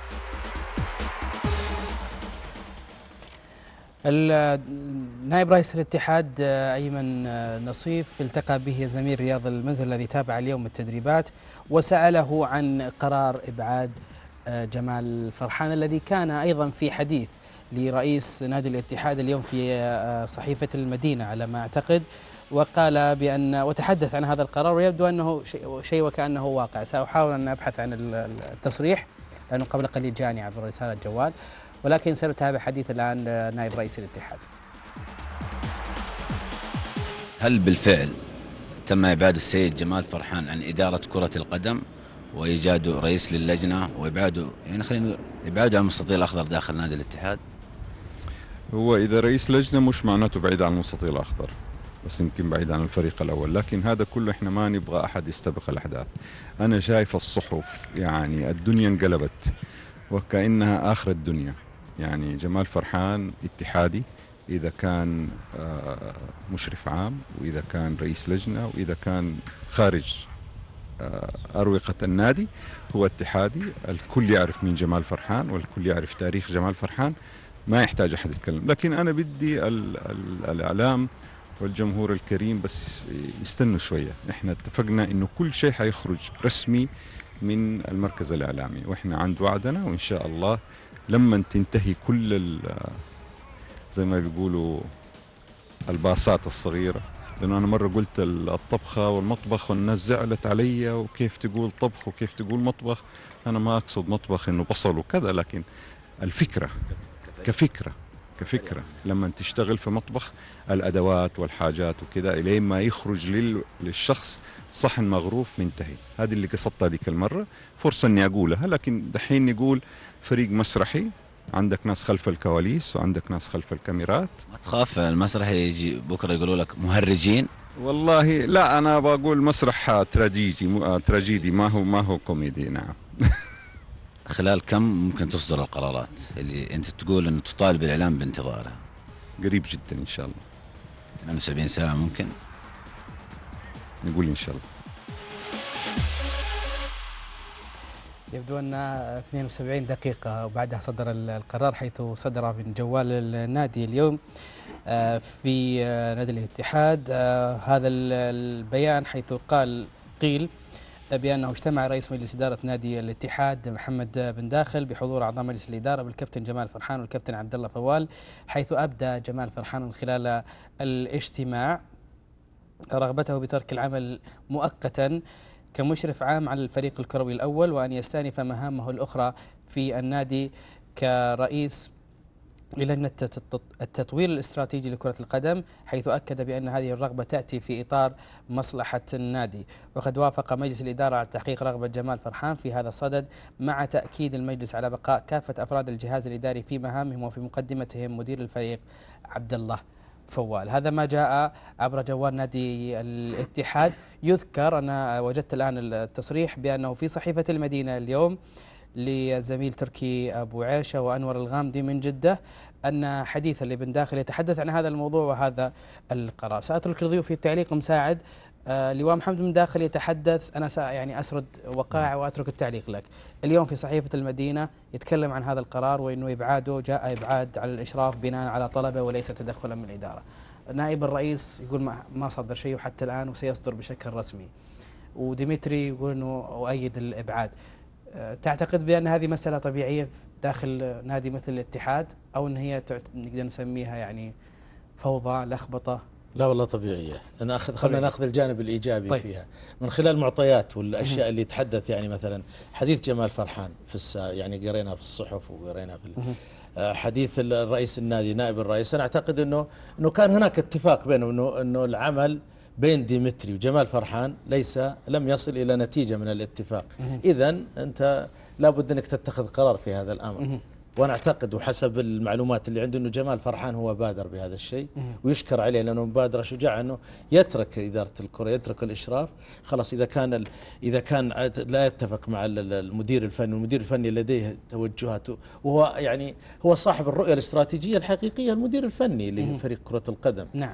نائب رئيس الاتحاد أيمن نصيف التقى به زميل رياض المنزل الذي تابع اليوم التدريبات، وسأله عن قرار إبعاد جمال فرحان الذي كان أيضا في حديث لرئيس نادي الاتحاد اليوم في صحيفة المدينة على ما أعتقد، وقال بأن وتحدث عن هذا القرار ويبدو أنه شيء وكأنه واقع. سأحاول أن أبحث عن التصريح لأنه قبل قليل جاني عبر رسالة جوال، ولكن سنتابع حديث الآن نائب رئيس الاتحاد. هل بالفعل تم إبعاد السيد جمال فرحان عن إدارة كرة القدم وإيجاده رئيس للجنة وإبعاده يعني خلينا إبعاده عن المستطيل الأخضر داخل نادي الاتحاد؟ هو إذا رئيس لجنة مش معناته بعيد عن المستطيل الأخضر، بس يمكن بعيد عن الفريق الأول، لكن هذا كله إحنا ما نبغى أحد يستبق الأحداث. أنا شايف الصحف يعني الدنيا انقلبت وكأنها آخر الدنيا. يعني جمال فرحان اتحادي إذا كان مشرف عام، وإذا كان رئيس لجنة، وإذا كان خارج أروقة النادي هو اتحادي. الكل يعرف مين جمال فرحان والكل يعرف تاريخ جمال فرحان، ما يحتاج أحد يتكلم. لكن أنا بدي الإعلام والجمهور الكريم بس يستنوا شوية. إحنا اتفقنا إنه كل شيء حيخرج رسمي من المركز الإعلامي، وإحنا عند وعدنا، وإن شاء الله لما تنتهي كل زي ما بيقولوا الباصات الصغيرة، لأنه أنا مرة قلت الطبخة والمطبخ والناس زعلت علي، وكيف تقول طبخ وكيف تقول مطبخ. أنا ما أقصد مطبخ إنه بصل وكذا، لكن الفكرة كفكرة كفكرة لما تشتغل في مطبخ الأدوات والحاجات وكذا إلين ما يخرج للشخص صحن مغروف منتهي. هذه اللي قصدتها ذيك المرة، فرصة إني أقولها. لكن دحين نقول فريق مسرحي، عندك ناس خلف الكواليس وعندك ناس خلف الكاميرات. ما تخاف المسرح يجي بكرة يقولوا لك مهرجين؟ والله لا، أنا بقول مسرح تراجيدي ما هو كوميدي. نعم. خلال كم ممكن تصدر القرارات اللي أنت تقول أنه تطالب الإعلام بانتظارها؟ قريب جدا إن شاء الله. 72 ساعة ممكن؟ نقول إن شاء الله. يبدو أن 72 دقيقة وبعدها صدر القرار، حيث صدر من جوال النادي اليوم في نادي الاتحاد هذا البيان، حيث قيل بأنه اجتمع رئيس مجلس إدارة نادي الاتحاد محمد بن داخل بحضور أعضاء مجلس الإدارة بالكابتن جمال فرحان والكابتن عبد الله فوال، حيث أبدى جمال فرحان من خلال الاجتماع رغبته بترك العمل مؤقتا كمشرف عام على الفريق الكروي الأول، وأن يستأنف مهامه الأخرى في النادي كرئيس للجنة التطوير الاستراتيجي لكرة القدم، حيث أكد بأن هذه الرغبة تأتي في إطار مصلحة النادي. وقد وافق مجلس الإدارة على تحقيق رغبة جمال فرحان في هذا الصدد، مع تأكيد المجلس على بقاء كافة أفراد الجهاز الإداري في مهامهم، وفي مقدمتهم مدير الفريق عبد الله فوال. هذا ما جاء عبر جوال نادي الاتحاد. يذكر، أنا وجدت الآن التصريح بأنه في صحيفة المدينة اليوم لزميل تركي أبو عيشة وأنور الغامدي من جدة أن حديثا لبن داخل يتحدث عن هذا الموضوع وهذا القرار. سأترك لضيوفي التعليق مساعد. لواء محمد بن داخل يتحدث، أنا يعني أسرد وقائع وأترك التعليق لك. اليوم في صحيفة المدينة يتكلم عن هذا القرار، وأنه إبعاده جاء إبعاد على الإشراف بناء على طلبه وليس تدخلا من الإدارة. نائب الرئيس يقول ما صدر شيء حتى الآن وسيصدر بشكل رسمي، وديمتري يقول أنه أؤيد الإبعاد. تعتقد بأن هذه مسألة طبيعية داخل نادي مثل الاتحاد، أو أن هي نقدر نسميها يعني فوضى لخبطة؟ لا والله طبيعية. خلينا ناخذ الجانب الإيجابي فيها من خلال المعطيات والأشياء اللي يتحدث. يعني مثلا حديث جمال فرحان يعني قرينا في الصحف وقرينا في حديث الرئيس النادي نائب الرئيس. أنا أعتقد أنه كان هناك اتفاق بينه أنه العمل بين ديمتري وجمال فرحان لم يصل إلى نتيجة من الاتفاق. إذن أنت لابد أنك تتخذ قرار في هذا الأمر. وأنا أعتقد وحسب المعلومات اللي عنده أنه جمال فرحان هو بادر بهذا الشيء، ويشكر عليه لأنه مبادرة شجاعة أنه يترك إدارة الكرة، يترك الإشراف. خلاص إذا كان لا يتفق مع المدير الفني، والمدير الفني لديه توجهات، وهو يعني هو صاحب الرؤية الاستراتيجية الحقيقية، المدير الفني لفريق كرة القدم. نعم.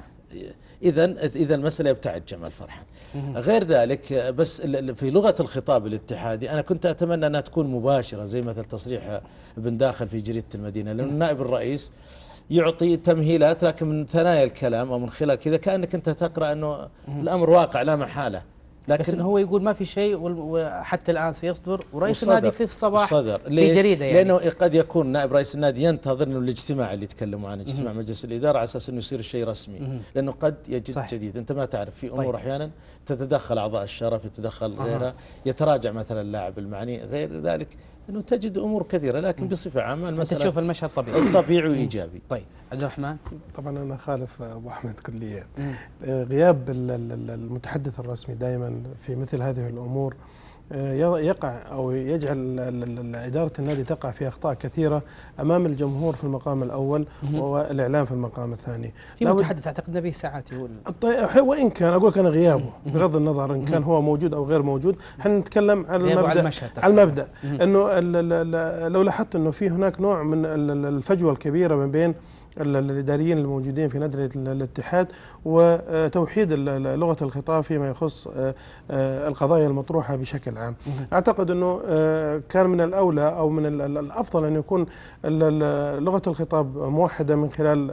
إذا المسألة يبتعد جمال فرحان. غير ذلك بس في لغة الخطاب الاتحادي أنا كنت أتمنى أنها تكون مباشرة، زي مثل تصريح بن داخل في جريدة المدينة، لأن نائب الرئيس يعطي تمهيلات، لكن من ثنايا الكلام أو من خلال كذا كأنك أنت تقرأ أنه الأمر واقع لا محالة. لكن هو يقول ما في شيء وحتى الآن سيصدر، ورئيس النادي في الصباح صدر في جريدة يعني. لأنه قد يكون نائب رئيس النادي ينتظر أنه الاجتماع اللي يتكلموا عنه، اجتماع مجلس الإدارة، على أساس أنه يصير الشيء رسمي، لأنه قد يجد جديد. أنت ما تعرف في أمور أحيانا تتدخل أعضاء الشرف، يتدخل غيرها، يتراجع مثلا اللاعب المعني، غير ذلك أنه تجد أمور كثيرة. لكن بصفة عامة المسألة تشوف المشهد طبيعي وإيجابي. طيب عبد الرحمن. طبعا أنا خالف أبو أحمد كليا. غياب المتحدث الرسمي دائما في مثل هذه الأمور يقع أو يجعل إدارة النادي تقع في أخطاء كثيرة أمام الجمهور في المقام الأول والإعلام في المقام الثاني. في متحدث أعتقد به ساعات يقول، وإن كان أقول كان غيابه بغض النظر إن كان هو موجود أو غير موجود، احنا نتكلم على المبدأ أنه لو لاحظت أنه في هناك نوع من الفجوة الكبيرة من بين الإداريين الموجودين في نادي الاتحاد وتوحيد لغة الخطاب فيما يخص القضايا المطروحة بشكل عام. أعتقد أنه كان من الأولى أو من الأفضل أن يكون لغة الخطاب موحدة من خلال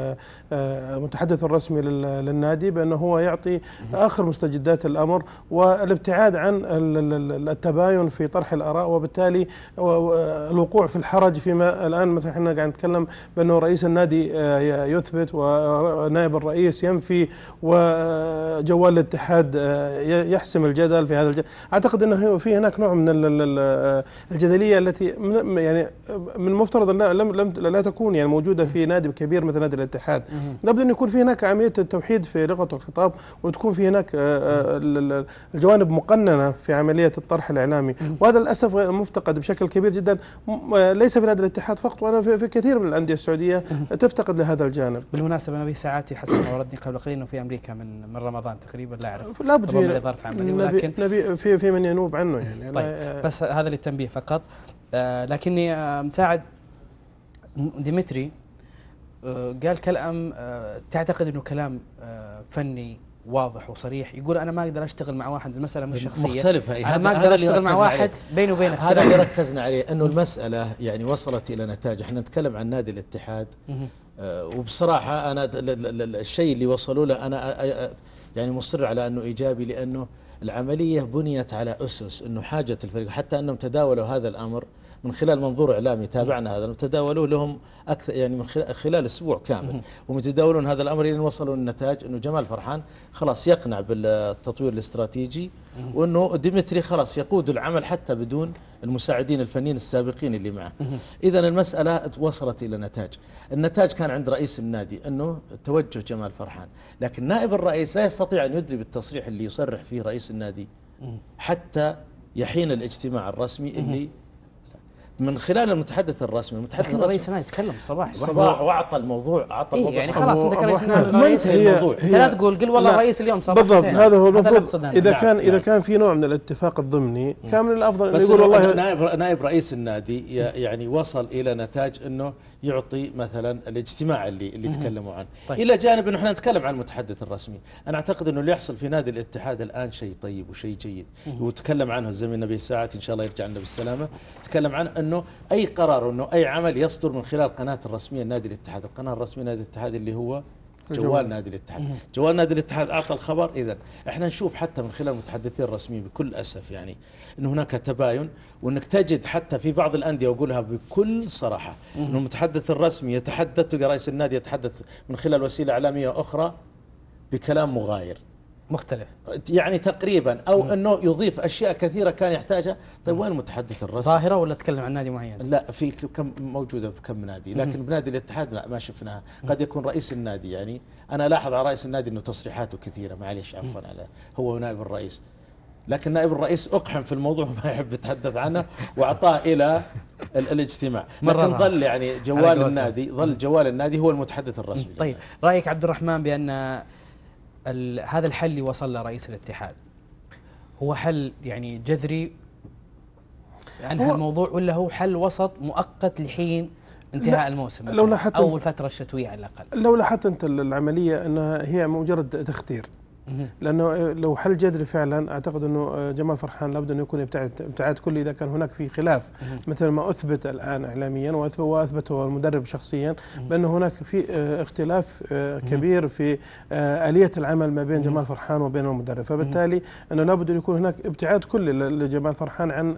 المتحدث الرسمي للنادي، بأنه هو يعطي آخر مستجدات الأمر والابتعاد عن التباين في طرح الآراء، وبالتالي الوقوع في الحرج فيما الآن مثلا احنا قاعد نتكلم بأنه رئيس النادي النادي يثبت ونائب الرئيس ينفي وجوال الاتحاد يحسم الجدل في هذا الجدل. أعتقد أنه في هناك نوع من الجدلية التي يعني من المفترض أن لا تكون يعني موجودة في نادي كبير مثل نادي الاتحاد. لابد أن يكون في هناك عملية التوحيد في لغة الخطاب، وتكون في هناك الجوانب مقننة في عملية الطرح الإعلامي، وهذا للأسف مفتقد بشكل كبير جدا، ليس في نادي الاتحاد فقط، وأنا في كثير من الأندية السعودية تفتقد لهذا الجانب. بالمناسبة نبي ساعاتي حسب ما وردني قبل قليل أنه في أمريكا من رمضان تقريبا، لا أعرف، لابد في ظرف عملي، ولكن نبي في من ينوب عنه يعني. طيب بس هذا للتنبيه فقط. لكني مساعد ديمتري قال كلام تعتقد أنه كلام فني واضح وصريح، يقول أنا ما أقدر أشتغل مع واحد، المسألة مش شخصية، مختلفة. أنا ما أقدر أشتغل مع واحد بيني وبينك. هذا اللي ركزنا عليه، أنه المسألة يعني وصلت إلى نتاج. احنا نتكلم عن نادي الاتحاد، وبصراحة أنا الشيء اللي وصلوا له أنا يعني مصر على أنه إيجابي، لأنه العملية بنيت على أسس أنه حاجة الفريق، حتى أنهم تداولوا هذا الأمر من خلال منظور إعلامي تابعنا هذا، تداولوه لهم أكثر يعني من خلال أسبوع كامل، ومتداولون هذا الأمر إلى وصلوا للنتاج أنه جمال فرحان خلاص يقنع بالتطوير الاستراتيجي، وأنه ديمتري خلاص يقود العمل حتى بدون المساعدين الفنيين السابقين اللي معه. إذا المسألة وصلت إلى نتاج. النتاج كان عند رئيس النادي أنه توجه جمال فرحان، لكن نائب الرئيس لا يستطيع أن يدلي بالتصريح اللي يصرح فيه رئيس النادي حتى يحين الاجتماع الرسمي اللي من خلال المتحدث الرسمي. المتحدث الرئيس ما يتكلم الصباح واعطى الموضوع، اعطى الموضوع يعني خلاص انت كلمت الرئيس الموضوع، انت لا تقول قل والله الرئيس اليوم صباح بالضبط. هذا هو المفروض. اذا كان في نوع من الاتفاق الضمني كان من الافضل انه يقول والله نائب رئيس النادي يعني وصل الى نتاج انه يعطي مثلا الاجتماع اللي تكلموا عنه. طيب. الى جانب انه احنا نتكلم عن المتحدث الرسمي، انا اعتقد انه اللي يحصل في نادي الاتحاد الان شيء طيب وشيء جيد، وتكلم عنه الزميل نبي ساعات ان شاء الله يرجع لنا بالسلامه، تكلم عنه انه اي قرار انه اي عمل يصدر من خلال قناه الرسميه لنادي الاتحاد، القناه الرسميه لنادي الاتحاد اللي هو جوال نادي الاتحاد. جوال نادي الاتحاد اعطى الخبر. اذا احنا نشوف حتى من خلال المتحدثين الرسميين بكل اسف يعني انه هناك تباين، وانك تجد حتى في بعض الانديه، واقولها بكل صراحه، انه المتحدث الرسمي يتحدث، تلقى رئيس النادي يتحدث من خلال وسيله اعلاميه اخرى بكلام مغاير مختلف يعني تقريبا، او انه يضيف اشياء كثيره كان يحتاجها. طيب وين المتحدث الرسمي؟ ظاهره ولا تكلم عن نادي معين؟ لا، في كم موجوده بكم نادي، لكن بنادي الاتحاد لا ما شفناها. قد يكون رئيس النادي، يعني انا لاحظ على رئيس النادي انه تصريحاته كثيره، معليش عفوا على هو نائب الرئيس، لكن نائب الرئيس اقحم في الموضوع ما يحب يتحدث عنه، واعطاه الى الاجتماع، لكن ظل يعني جوال النادي، ظل جوال النادي هو المتحدث الرسمي. طيب رايك عبد الرحمن بان هذا الحل اللي وصل له رئيس الاتحاد هو حل يعني جذري عن هالموضوع، ولا هو حل وسط مؤقت لحين انتهاء الموسم او الفتره الشتويه على الاقل؟ لو لاحظت انت العمليه انها هي مجرد تختير، لانه لو حل جذري فعلا اعتقد انه جمال فرحان لابد انه يكون ابتعاد كلي اذا كان هناك في خلاف، مثل ما اثبت الان اعلاميا واثبته المدرب شخصيا بانه هناك في اختلاف كبير في اليه العمل ما بين جمال فرحان وبين المدرب، فبالتالي انه لابد ان يكون هناك ابتعاد كلي لجمال فرحان عن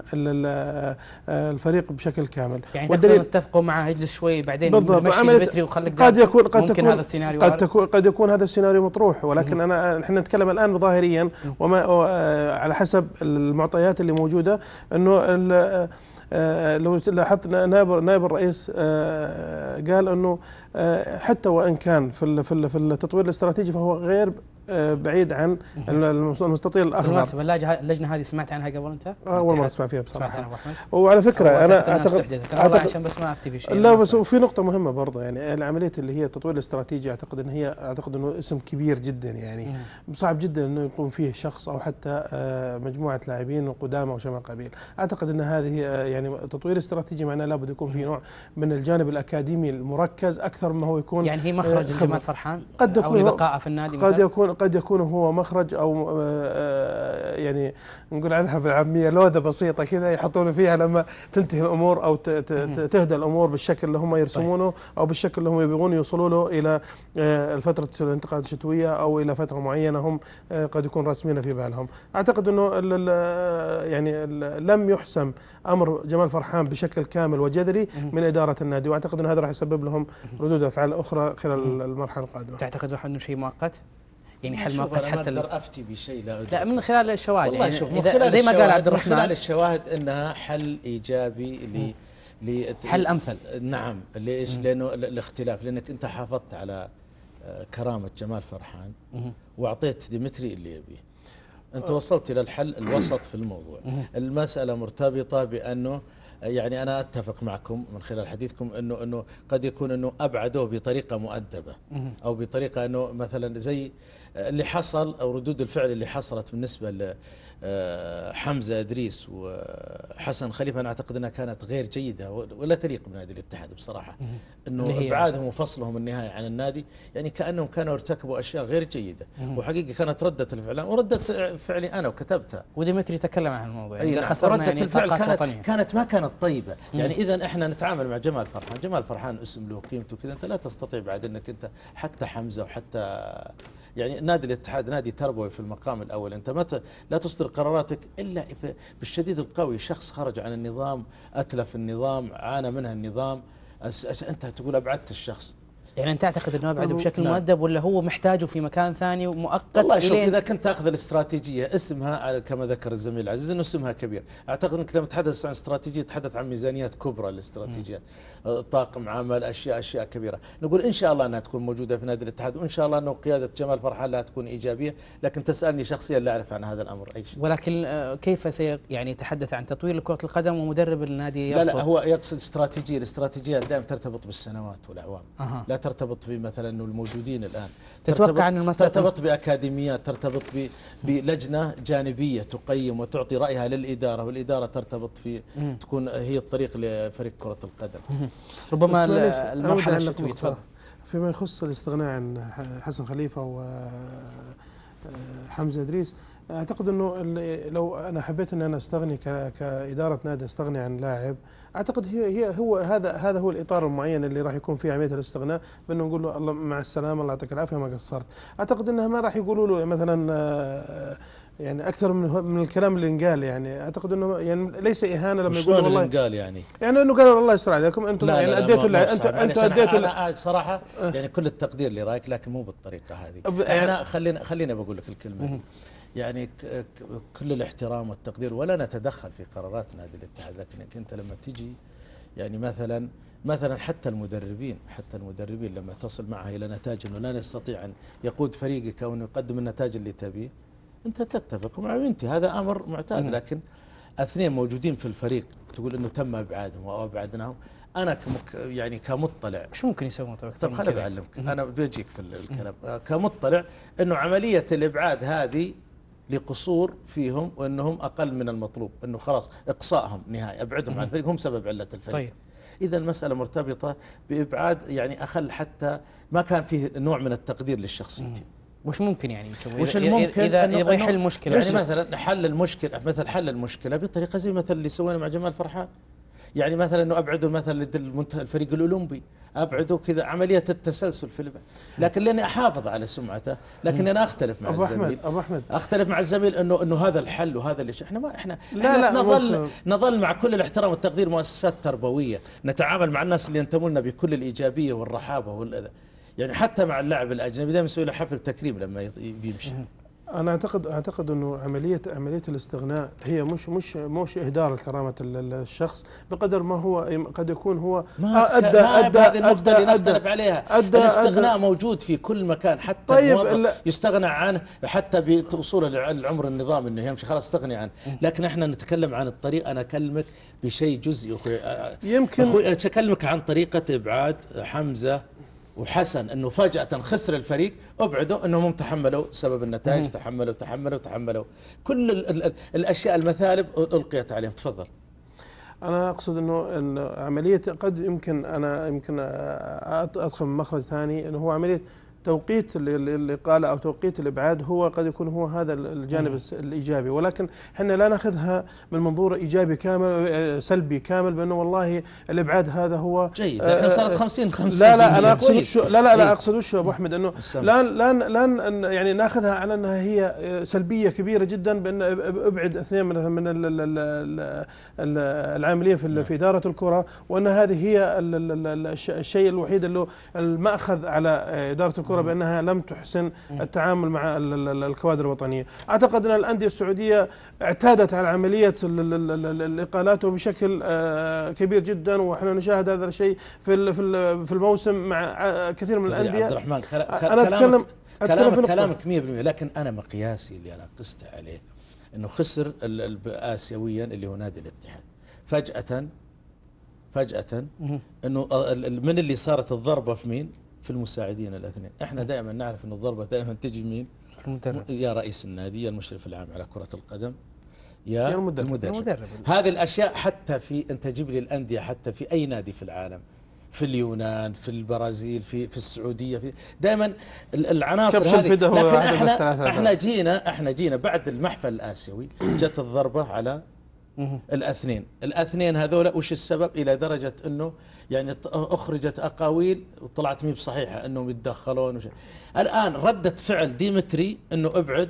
الفريق بشكل كامل. يعني تقدروا تتفقوا معه يجلس شوي بعدين نمشي ديمتري وخليك ممكن هذا السيناريو قد يكون هذا السيناريو مطروح، ولكن احنا نتكلم الان ظاهريا وما على حسب المعطيات اللي موجوده، انه لو لاحظت نائب الرئيس قال انه حتى وان كان في التطوير الاستراتيجي فهو غير بعيد عن المستطيل الاخضر. بالمناسبه اللجنه هذه سمعت عنها قبل انت؟ اول مره اسمع فيها بصراحه. سمعت عنها ابو احمد؟ وعلى فكره انا اعتقد عشان بس ما افتي في شيء. لا بس وفي نقطه مهمه برضه، يعني العمليه اللي هي التطوير الاستراتيجي اعتقد انه اسم كبير جدا، يعني صعب جدا انه يقوم فيه شخص او حتى مجموعه لاعبين قدامى وشمال قبيل. اعتقد ان هذه يعني تطوير استراتيجي معناه لابد يكون في نوع من الجانب الاكاديمي المركز اكثر ما هو يكون، يعني هي مخرج جمال فرحان قد يكون او لبقائه في النادي، قد يكون هو مخرج او يعني نقول عنها بالعاميه لوده بسيطه كذا يحطون فيها لما تنتهي الامور او تهدى الامور بالشكل اللي هم يرسمونه او بالشكل اللي هم يبغون يوصلوا له الى الفتره الانتقالات الشتويه او الى فتره معينه هم قد يكون راسمينها في بالهم. اعتقد انه يعني لم يحسم امر جمال فرحان بشكل كامل وجذري من اداره النادي، واعتقد ان هذا راح يسبب لهم ردود افعال اخرى خلال المرحله القادمه. تعتقد انه شيء مؤقت؟ يعني حل مؤقت حتى حتى ما اقدر افتي بشيء لا من خلال الشواهد والله يعني شوف من خلال زي ما قال عبد الرحمن من خلال الشواهد انها حل ايجابي حل امثل. نعم ليش؟ لانه الاختلاف، لانك انت حافظت على كرامه جمال فرحان واعطيت ديمتري اللي يبيه. انت وصلت الى الحل الوسط في الموضوع. المساله مرتبطه بانه يعني انا اتفق معكم من خلال حديثكم انه قد يكون انه ابعدوه بطريقه مؤدبه او بطريقه انه مثلا زي اللي حصل او ردود الفعل اللي حصلت بالنسبه لحمزه ادريس وحسن خليفه. انا اعتقد انها كانت غير جيده ولا تليق بنادي الاتحاد بصراحه، انه ابعادهم وفصلهم النهائي عن النادي يعني كانهم كانوا ارتكبوا اشياء غير جيده. وحقيقه كانت رده الفعل وردة فعلي انا وكتبتها وديمتري تكلم عن الموضوع يعني خسرنا يعني الفعل كانت ما كانت طيبه. يعني اذا احنا نتعامل مع جمال فرحان، جمال فرحان اسم له قيمته كذا، انت لا تستطيع بعد انك انت حتى حمزه وحتى يعني نادي الاتحاد نادي تربوي في المقام الاول، انت متى لا تصدر قراراتك الا بالشديد القوي. شخص خرج عن النظام، اتلف النظام، عانى منها النظام، انت تقول ابعدت الشخص. يعني انت تعتقد انه ابعده بشكل مؤدب ولا هو محتاجه في مكان ثاني ومؤقت؟ والله شوف اذا كنت تاخذ الاستراتيجيه اسمها كما ذكر الزميل العزيز انه اسمها كبير. اعتقد انك لما تتحدث عن استراتيجيه تتحدث عن ميزانيات كبرى للاستراتيجيات، طاقم عمل، اشياء كبيره. نقول ان شاء الله انها تكون موجوده في نادي الاتحاد، وان شاء الله انه قياده جمال فرحان لها تكون ايجابيه، لكن تسالني شخصيا لا اعرف عن هذا الامر اي شيء. ولكن كيف يعني يتحدث عن تطوير كره القدم ومدرب النادي يرفض؟ لا هو يقصد استراتيجيه، الاستراتيجيه دائما ترتبط بالسنوات والاعوام. لا ترتبط بمثلا انه الموجودين الان. تتوقع ان المسألة ترتبط باكاديميات، ترتبط بلجنه جانبيه تقيم وتعطي رايها للاداره، والاداره ترتبط في تكون هي الطريق لفريق كره القدم. ربما المرحله الشتويه. تفضل. فيما يخص الاستغناء عن حسن خليفه وحمزه ادريس، اعتقد انه لو انا حبيت ان انا استغني كاداره نادي استغني عن لاعب، اعتقد هو هذا هو الاطار المعين اللي راح يكون فيه عمليه الاستغناء، بانه نقول له الله مع السلامه، الله يعطيك العافيه ما قصرت. اعتقد انها ما راح يقولوا له مثلا يعني اكثر من الكلام اللي انقال. يعني اعتقد انه يعني ليس اهانه لما يقول والله انقال يعني انه قالوا الله يستر عليكم انتم يعني اديتوا انتم اديتوا. انا صراحه يعني كل التقدير لرايك لكن مو بالطريقه هذه. احنا خلينا بقول لك الكلمه يعني كل الاحترام والتقدير ولا نتدخل في قرارات نادي الاتحاد، لكنك انت لما تجي يعني مثلا حتى المدربين لما تصل معها الى نتائج انه لا يستطيع ان يقود فريقك او انه يقدم النتائج اللي تبيه، انت تتفق معه وانت هذا امر معتاد. لكن اثنين موجودين في الفريق تقول انه تم ابعادهم او ابعدناهم، انا يعني كمطلع ايش ممكن يسوون؟ طيب خليني بعلمك، انا بيجيك في الكلام. كمطلع انه عمليه الابعاد هذه لقصور فيهم وانهم اقل من المطلوب، انه خلاص اقصائهم نهائي، ابعدهم عن الفريق، هم سبب عله الفريق. طيب. اذا المساله مرتبطه بابعاد يعني اخل حتى ما كان فيه نوع من التقدير للشخصيتين. وش ممكن يعني يسوي؟ وش الممكن اذا يبغى يحل مشكله؟ يعني مثلا حل المشكله بطريقه زي مثلا اللي سوينا مع جمال فرحان. يعني مثلا انه ابعدوا مثلا الفريق الاولمبي، ابعدوا كذا عمليه التسلسل في البعد، لكن لاني احافظ على سمعته. لكن انا اختلف مع الزميل ابو احمد اختلف مع الزميل انه هذا الحل وهذا اللي احنا لا نظل مع كل الاحترام والتقدير مؤسسات تربويه، نتعامل مع الناس اللي ينتمون لنا بكل الايجابيه والرحابه يعني حتى مع اللاعب الاجنبي دائما نسوي له حفل تكريم لما بيمشي. انا اعتقد انه عمليه الاستغناء هي مش اهدار كرامه الشخص بقدر ما هو قد يكون هو ادى هذه النقطه اللي نختلف عليها. الاستغناء موجود في كل مكان، حتى الموظف يستغنى عنه حتى بوصوله للعمر النظامي انه يمشي خلاص استغني عنه. لكن احنا نتكلم عن الطريقه، انا اكلمك بشيء جزئي يمكن اكلمك عن طريقه ابعاد حمزه وحسن، انه فجأة خسر الفريق، ابعدوا انهم تحملوا سبب النتائج، تحملوا كل الاشياء المثالب القيت عليهم. تفضل. انا اقصد انه عمليه قد يمكن ادخل من مخرج ثاني، انه هو عمليه توقيت الإقالة أو توقيت الإبعاد هو قد يكون هو هذا الجانب الإيجابي، ولكن احنا لا ناخذها من منظور إيجابي كامل سلبي كامل بأنه والله الإبعاد هذا هو جيد، لكن صارت 50-50. لا أنا أقصد لا أقصد وش أبو أحمد أنه لا يعني ناخذها على أنها هي سلبية كبيرة جدا بأن ابعد اثنين من العاملين في إدارة الكرة، وأن هذه هي الشيء الوحيد اللي المأخذ على إدارة الكرة بأنها لم تحسن التعامل مع الكوادر الوطنية. أعتقد أن الأندية السعودية اعتادت على عملية الإقالات بشكل كبير جدا، ونحن نشاهد هذا الشيء في الموسم مع كثير من الأندية. عبد الرحمن أنا أتكلم كلامك 100%، لكن أنا مقياسي اللي أنا قست عليه أنه خسر آسيويا اللي هو نادي الاتحاد فجأة أنه من اللي صارت الضربة في مين؟ في المساعدين الاثنين. احنا دائما نعرف انه الضربه دائما تجي مين؟ المدرب. يا رئيس النادي، يا المشرف العام على كره القدم، يا المدرب. هذه الاشياء حتى في انت جيب لي الانديه حتى في اي نادي في العالم، في اليونان، في البرازيل، في السعوديه، في دائما العناصر هذه. لكن احنا جينا بعد المحفل الاسيوي جت الضربه على الاثنين هذول. وش السبب؟ الى درجه انه يعني اخرجت اقاويل وطلعت مي بصحيحه انهم يتدخلون الان ردة فعل ديمتري انه ابعد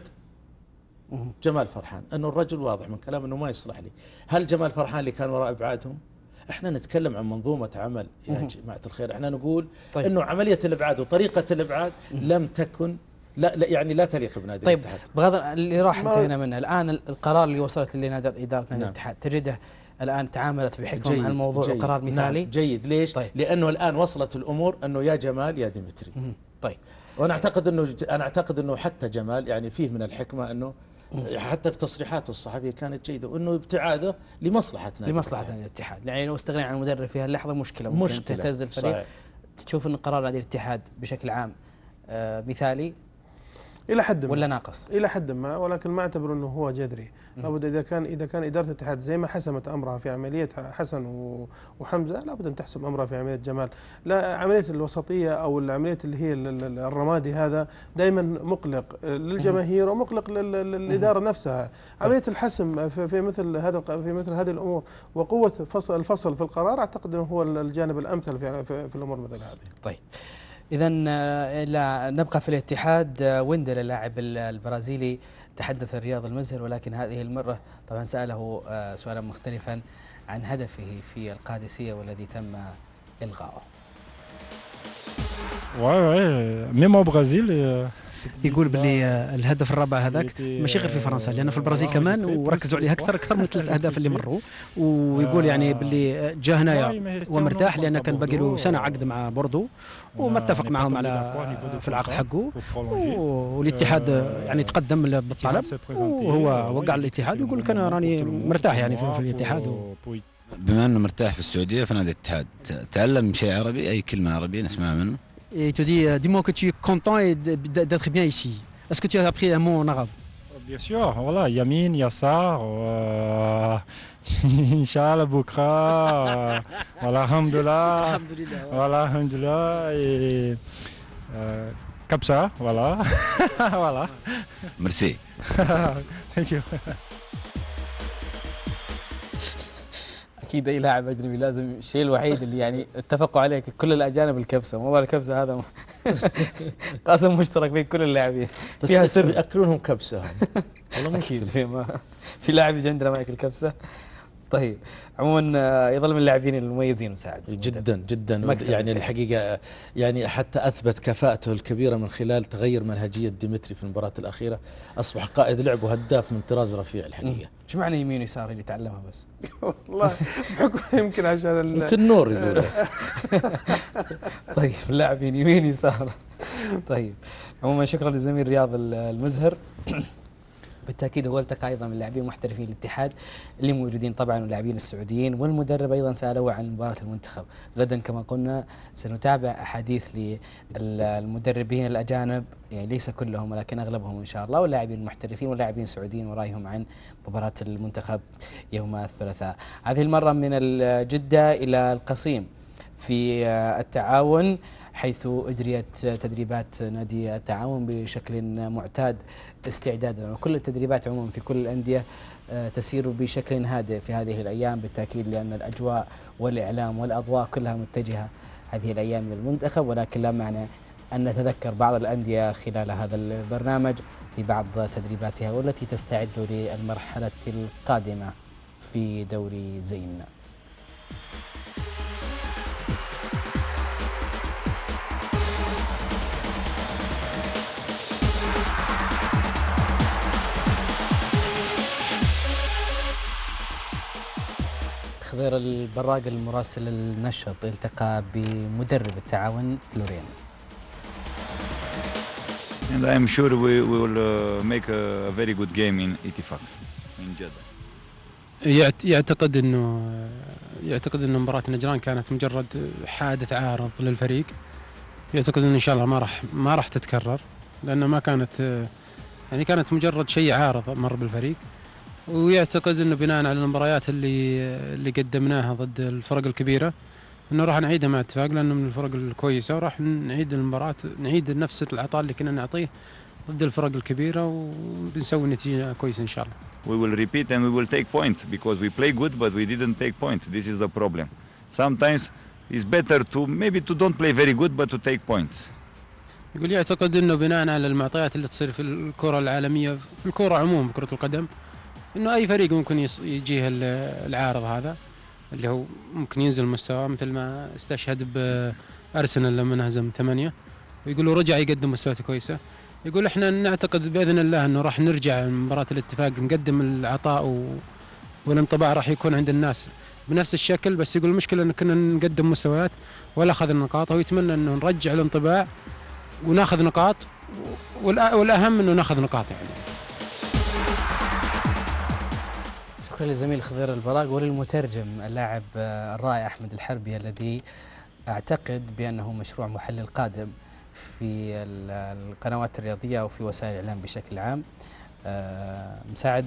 جمال فرحان، انه الرجل واضح من كلام انه ما يصلح لي. هل جمال فرحان اللي كان وراء ابعادهم؟ احنا نتكلم عن منظومه عمل يا جماعه الخير. احنا نقول انه عمليه الابعاد وطريقه الابعاد لم تكن لا يعني لا تليق بنادي الاتحاد. بغض اللي راح انتهينا منه الان، القرار اللي وصلت لإدارة نادي الاتحاد تجده الآن تعاملت بحكمة مع الموضوع وقرار مثالي؟ نعم جيد. ليش؟ طيب. لأنه الآن وصلت الأمور أنه يا جمال يا ديمتري. طيب. وأنا أعتقد أنه حتى جمال يعني فيه من الحكمة أنه حتى في تصريحاته الصحفية كانت جيدة، وأنه ابتعاده لمصلحة نادي الاتحاد. يعني لو استغنى عن المدرب في هاللحظة مشكلة تهتز الفريق. صحيح. تشوف أن قرار نادي الاتحاد بشكل عام مثالي إلى حد ما ولا ناقص؟ إلى حد ما، ولكن ما أعتبر أنه هو جذري. لابد إذا كان إدارة الاتحاد زي ما حسمت أمرها في عملية حسن وحمزة، لابد أن تحسم أمرها في عملية جمال. لا، عملية الوسطية أو العملية اللي هي الرمادي هذا دائما مقلق للجماهير ومقلق للإدارة نفسها. عملية الحسم في مثل هذه الأمور وقوة الفصل في القرار، أعتقد أنه هو الجانب الأمثل في الأمور مثل هذه. طيب. إذا نبقى في الاتحاد. ويندل اللاعب البرازيلي تحدث الرياض المزهر، ولكن هذه المرة طبعا سأله سؤالا مختلفا عن هدفه في القادسية والذي تم إلغاؤه. ميم او برازيل يقول باللي الهدف الرابع هذاك ماشي غير في فرنسا، لأن في البرازيل كمان وركزوا عليه أكثر من 3 أهداف اللي مروا. ويقول يعني باللي جا هنايا ومرتاح لأن كان باقي له سنة عقد مع بوردو، وما اتفق معهم في العقد حقه، والاتحاد يعني تقدم بالطلب وهو وقع الاتحاد. ويقول لك أنا راني مرتاح يعني في الاتحاد. بما أنه مرتاح في السعودية في نادي الاتحاد، تعلم شيء عربي، أي كلمة عربية نسمعها منه. Et il te dit, dis-moi que tu es content d'être bien ici. Est-ce que tu as appris un mot en arabe? Bien sûr, voilà, Yamin, Yassar, Inch'Allah, Boukra, voilà, Alhamdulillah, voilà, Alhamdulillah, et Kapsa, voilà, voilà. Merci. Thank you. اكيد اي لاعب اجنبي لازم الشيء الوحيد اللي يعني اتفقوا عليه كل الاجانب الكبسه، موضوع الكبسه هذا قاسم مشترك بين كل اللاعبين. بس فيها سر ياكلونهم كبسه والله اكيد في لاعب يجي عندنا ما ياكل كبسه. طيب عموما يظل من اللاعبين المميزين مساعد جدا يعني الحقيقه يعني حتى اثبت كفاءته الكبيره من خلال تغير منهجيه ديمتري في المباراه الاخيره، اصبح قائد لعب وهداف من طراز رفيع الحقيقه. شو معنى يمين ويسار اللي تعلمها بس؟ والله بحكم يمكن عشان يمكن نور يقول. طيب اللاعبين يمين يسار. طيب عموما شكرا للزميل رياض المزهر. بالتاكيد هو التقى ايضا من لاعبين محترفين الاتحاد اللي موجودين طبعا، واللاعبين السعوديين، والمدرب ايضا سالوه عن مباراه المنتخب. غدا كما قلنا سنتابع احاديث للمدربين الاجانب، يعني ليس كلهم ولكن اغلبهم ان شاء الله، واللاعبين المحترفين واللاعبين السعوديين ورايهم عن مباراه المنتخب يوم الثلاثاء. هذه المره من جده الى القصيم. في التعاون، حيث أجريت تدريبات نادي التعاون بشكل معتاد استعدادا، وكل التدريبات عموما في كل الأندية تسير بشكل هادئ في هذه الأيام بالتأكيد، لأن الأجواء والإعلام والأضواء كلها متجهة هذه الأيام للمنتخب، ولكن لا معنى أن نتذكر بعض الأندية خلال هذا البرنامج في بعض تدريباتها والتي تستعد للمرحلة القادمة في دوري زين. خضير البراق المراسل النشط التقى بمدرب التعاون فلورين. And I'm sure we will make a very good game in Itifaq in Jeddah. يعتقد انه مباراة نجران كانت مجرد حادث عارض للفريق. يعتقد انه ان شاء الله ما راح تتكرر، لانه ما كانت يعني كانت مجرد شيء عارض مر بالفريق. ويعتقد انه بناء على المباريات اللي قدمناها ضد الفرق الكبيره انه راح نعيدها مع اتفاق، لانه من الفرق الكويسه، وراح نعيد المباراه، نعيد نفس العطاء اللي كنا نعطيه ضد الفرق الكبيره، وبنسوي نتيجه كويسه ان شاء الله. We will repeat and we will take point because we play good but we didn't take point. This is the problem. Sometimes it's better to don't play very good but to take points. يقول يعتقد انه بناء على المعطيات اللي تصير في الكره العالميه، في الكره عموما بكره القدم، انه اي فريق ممكن يجيه العارض هذا اللي هو ممكن ينزل مستواه، مثل ما استشهد بارسنال لما انهزم 8، ويقولوا رجع يقدم مستويات كويسه. يقول احنا نعتقد باذن الله انه راح نرجع مباراه الاتفاق نقدم العطاء والانطباع راح يكون عند الناس بنفس الشكل، بس يقول المشكله ان كنا نقدم مستويات ولا اخذنا نقاط، ويتمنى انه نرجع الانطباع وناخذ نقاط، والاهم انه ناخذ نقاط يعني. شكرا للزميل خضير البراق وللمترجم اللاعب الرائع أحمد الحربي، الذي أعتقد بأنه مشروع محلل قادم في القنوات الرياضية وفي وسائل الإعلام بشكل عام. مساعد،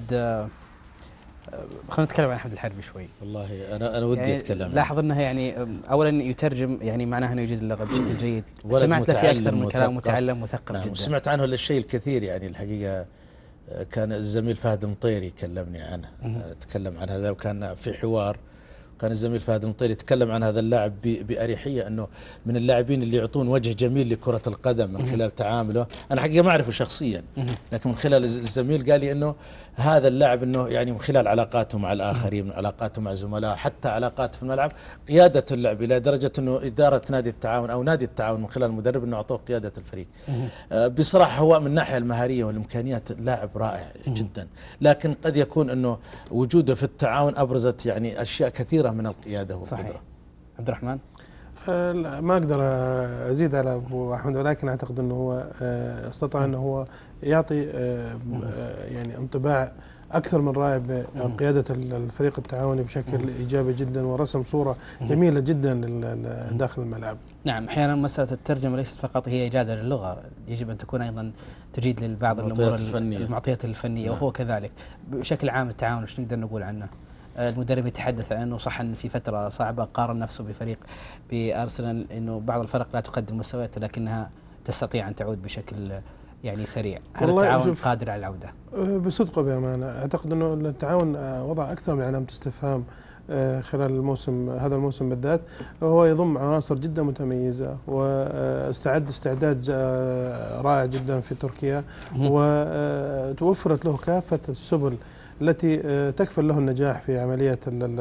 خلينا نتكلم عن أحمد الحربي شوي. والله أنا ودي يعني أتكلم. لاحظ أنها يعني أولا يترجم، يعني معناها أنه يجيد اللغة بشكل جيد. استمعت له في أكثر من كلام، متعلم مثقف جدا. سمعت عنه للشيء الكثير يعني الحقيقة. كان الزميل فهد المطيري كلمني عنه، تكلم عن هذا، وكان في حوار، كان الزميل فهد المطيري يتكلم عن هذا اللاعب بأريحية، أنه من اللاعبين اللي يعطون وجه جميل لكرة القدم من خلال تعامله. أنا حقيقة ما أعرفه شخصيا، لكن من خلال الزميل قال لي أنه هذا اللاعب أنه يعني من خلال علاقاته مع الآخرين، من علاقاته مع زملاء، حتى علاقاته في الملعب، قيادة اللعب، إلى درجة أنه إدارة نادي التعاون أو نادي التعاون من خلال المدرب أنه أعطوه قيادة الفريق. بصراحة هو من الناحية المهارية والإمكانيات لاعب رائع جدا، لكن قد يكون أنه وجوده في التعاون أبرزت يعني أشياء كثيرة من القيادة والقدرة. عبد الرحمن؟ لا، ما أقدر أزيد على أبو أحمد، ولكن أعتقد أنه هو استطاع أنه هو يعطي يعني انطباع أكثر من رائع بقيادة الفريق التعاوني بشكل إيجابي جدا، ورسم صورة جميلة جدا داخل الملعب. نعم، أحيانا مسألة الترجمة ليست فقط هي إجادة للغة، يجب أن تكون أيضا تجيد لبعض الأمور المعطيات الفنية، وهو كذلك. بشكل عام التعاون وش نقدر نقول عنه؟ المدرب يتحدث عن أنه صح أن في فترة صعبة قارن نفسه بفريق بأرسنال، أنه بعض الفرق لا تقدم مستويات لكنها تستطيع أن تعود بشكل يعني سريع. هل التعاون قادر على العودة؟ بصدق وبأمانة أعتقد أنه التعاون وضع أكثر من علامة استفهام خلال الموسم، هذا الموسم بالذات. هو يضم عناصر جدا متميزة، واستعد استعداد رائع جدا في تركيا، وتوفرت له كافة السبل التي تكفل له النجاح في عملية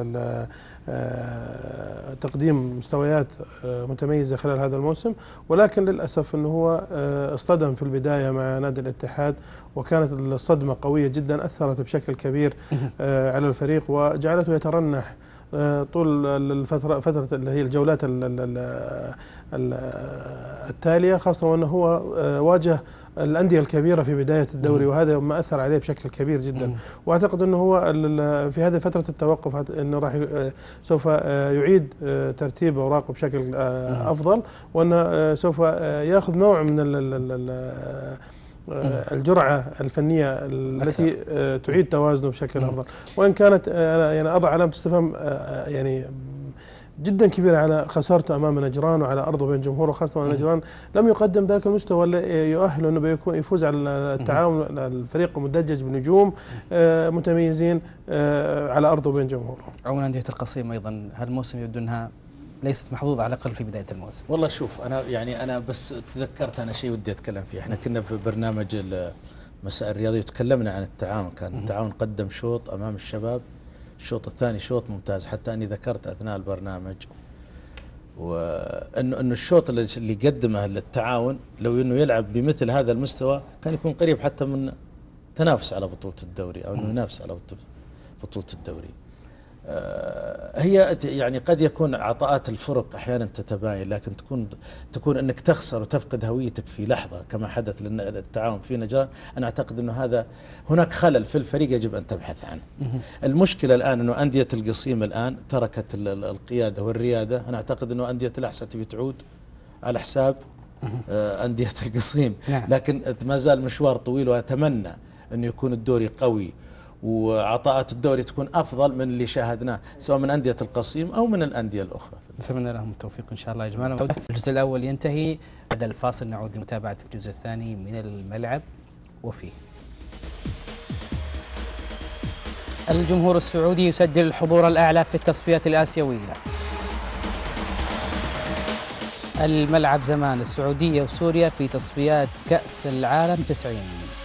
تقديم مستويات متميزة خلال هذا الموسم. ولكن للأسف أنه هو اصطدم في البداية مع نادي الاتحاد، وكانت الصدمة قوية جدا، أثرت بشكل كبير على الفريق وجعلته يترنح طول فترة اللي هي الجولات التالية، خاصة وأنه هو واجه الأندية الكبيرة في بداية الدوري، وهذا ما أثر عليه بشكل كبير جدا. وأعتقد أنه هو في هذه فترة التوقف أنه راح سوف يعيد ترتيب أوراقه بشكل أفضل، وأنه سوف يأخذ نوع من الجرعة الفنية التي تعيد توازنه بشكل أفضل. وإن كانت يعني أضع علامة استفهام يعني جدا كبيرة على خسارته أمام نجران وعلى أرضه بين جمهوره، خاصة وأن نجران لم يقدم ذلك المستوى اللي يؤهله أنه بيكون يفوز على التعاون. الفريق مدجج بنجوم متميزين على أرضه بين جمهوره. عموما أندية القصيم أيضا هالموسم يبدو أنها ليست محظوظة على الأقل في بداية الموسم. والله شوف أنا بس تذكرت أنا شيء ودي أتكلم فيه. احنا كنا في برنامج المساء الرياضي وتكلمنا عن التعاون. كان التعاون قدم شوط أمام الشباب، الشوط الثاني شوط ممتاز، حتى أني ذكرت أثناء البرنامج وأنه الشوط اللي قدمه للتعاون لو أنه يلعب بمثل هذا المستوى كان يكون قريب حتى من تنافس على بطولة الدوري أو أنه ينافس على بطولة الدوري. هي يعني قد يكون عطاءات الفرق أحيانا تتباين، لكن تكون أنك تخسر وتفقد هويتك في لحظة كما حدث للتعاون في نجران. أنا أعتقد أنه هذا هناك خلل في الفريق يجب أن تبحث عنه. المشكلة الآن أنه أندية القصيم الآن تركت القيادة والريادة. أنا أعتقد أنه أندية الأحساء تبي تعود على حساب أندية القصيم، لكن ما زال مشوار طويل، وأتمنى أنه يكون الدوري قوي وعطاءات الدوري تكون أفضل من اللي شاهدناه سواء من أندية القصيم أو من الأندية الأخرى. نتمنى لهم التوفيق إن شاء الله يا جماعة. الجزء الأول ينتهي، بعد الفاصل نعود لمتابعة الجزء الثاني من الملعب وفيه. الجمهور السعودي يسجل الحضور الأعلى في التصفيات الآسيوية. الملعب زمان السعودية وسوريا في تصفيات كأس العالم 90.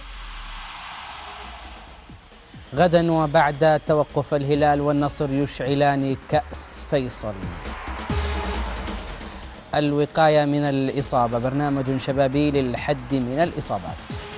غدا وبعد توقف الهلال والنصر يشعلان كأس فيصل. الوقاية من الإصابة برنامج شبابي للحد من الإصابات.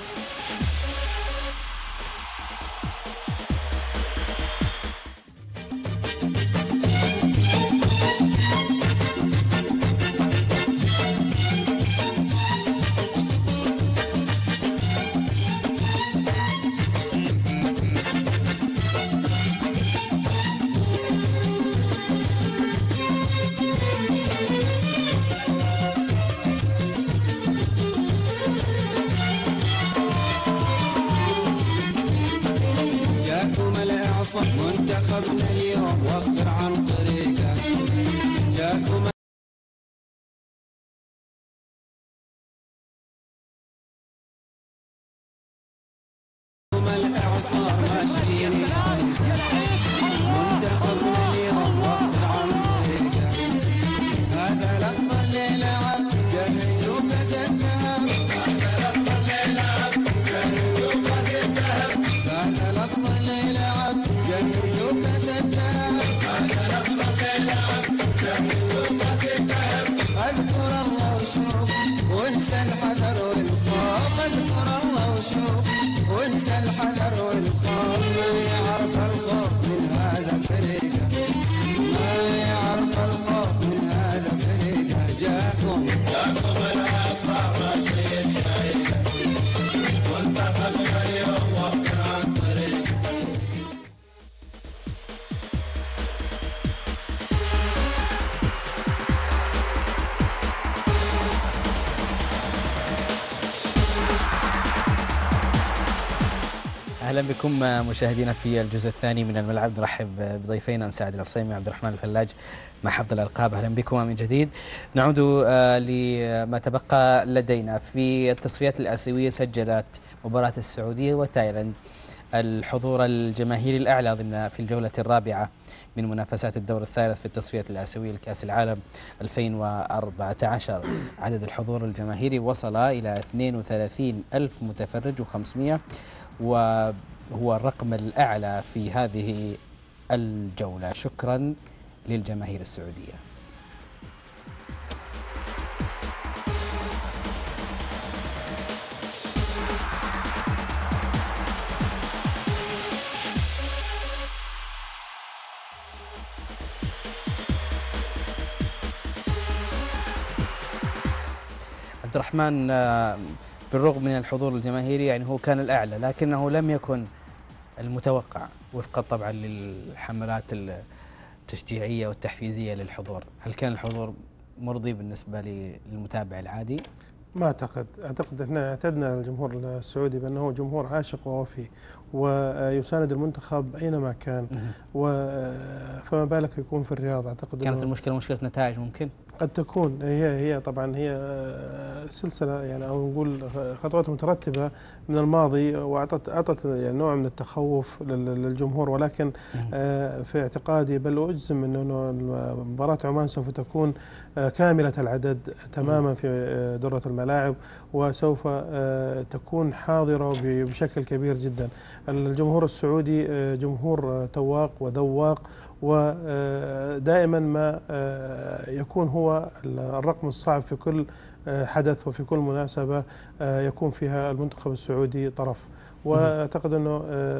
منتخبنا اليوم وفر عن طريقه جاكم الإعصار ماشيين منتخبنا اليوم وفر عن طريقه هذا الأفضل للعب جهزوا كأس الذهب هذا الأفضل للعب جهزوا كأس الذهب هذا الأفضل للعب جهزوا كأس الذهب هذا الأفضل للعب جهزوا كأس الذهب اذكر الله وشوف وانسى الحذر والخوف اذكر الله وشوف وانسى الحذر والخوف ما يعرف الخوف من هذا فريقه ما يعرف الخوف من هذا فريقه جاكم الإعصار ماشيين فريقه منتخبنا اليوم وفر عن طريقه. أهلا بكم مشاهدينا في الجزء الثاني من الملعب. نرحب بضيفينا سعد العصيمي وعبد الرحمن الفلاج مع حفظ الألقاب. أهلا بكم من جديد. نعود لما تبقى لدينا في التصفيات الآسيوية. سجلت مباراة السعودية وتايلاند الحضور الجماهيري الأعلى ضمن في الجولة الرابعة من منافسات الدور الثالث في التصفيات الآسيوية لكأس العالم 2014. عدد الحضور الجماهيري وصل إلى 32,000 متفرج و500، وهو الرقم الأعلى في هذه الجولة. شكرا للجماهير السعودية. عبد الرحمن، بالرغم من الحضور الجماهيري يعني هو كان الأعلى، لكنه لم يكن المتوقع وفقا طبعا للحملات التشجيعية والتحفيزية للحضور. هل كان الحضور مرضي بالنسبة للمتابع العادي؟ ما اعتقد احنا اعتدنا الجمهور السعودي بانه جمهور عاشق ووفي ويساند المنتخب اينما كان، فما بالك يكون في الرياض. اعتقد كانت المشكله مشكله نتائج ممكن قد تكون هي طبعا هي سلسله يعني او نقول خطوات مترتبه من الماضي، واعطت يعني نوع من التخوف للجمهور، ولكن في اعتقادي بل واجزم انه مباراه عمان سوف تكون كامله العدد تماما في دره الملاعب، وسوف تكون حاضره بشكل كبير جدا. الجمهور السعودي جمهور تواق وذواق، ودائما ما يكون هو الرقم الصعب في كل حدث وفي كل مناسبة يكون فيها المنتخب السعودي طرف. واعتقد انه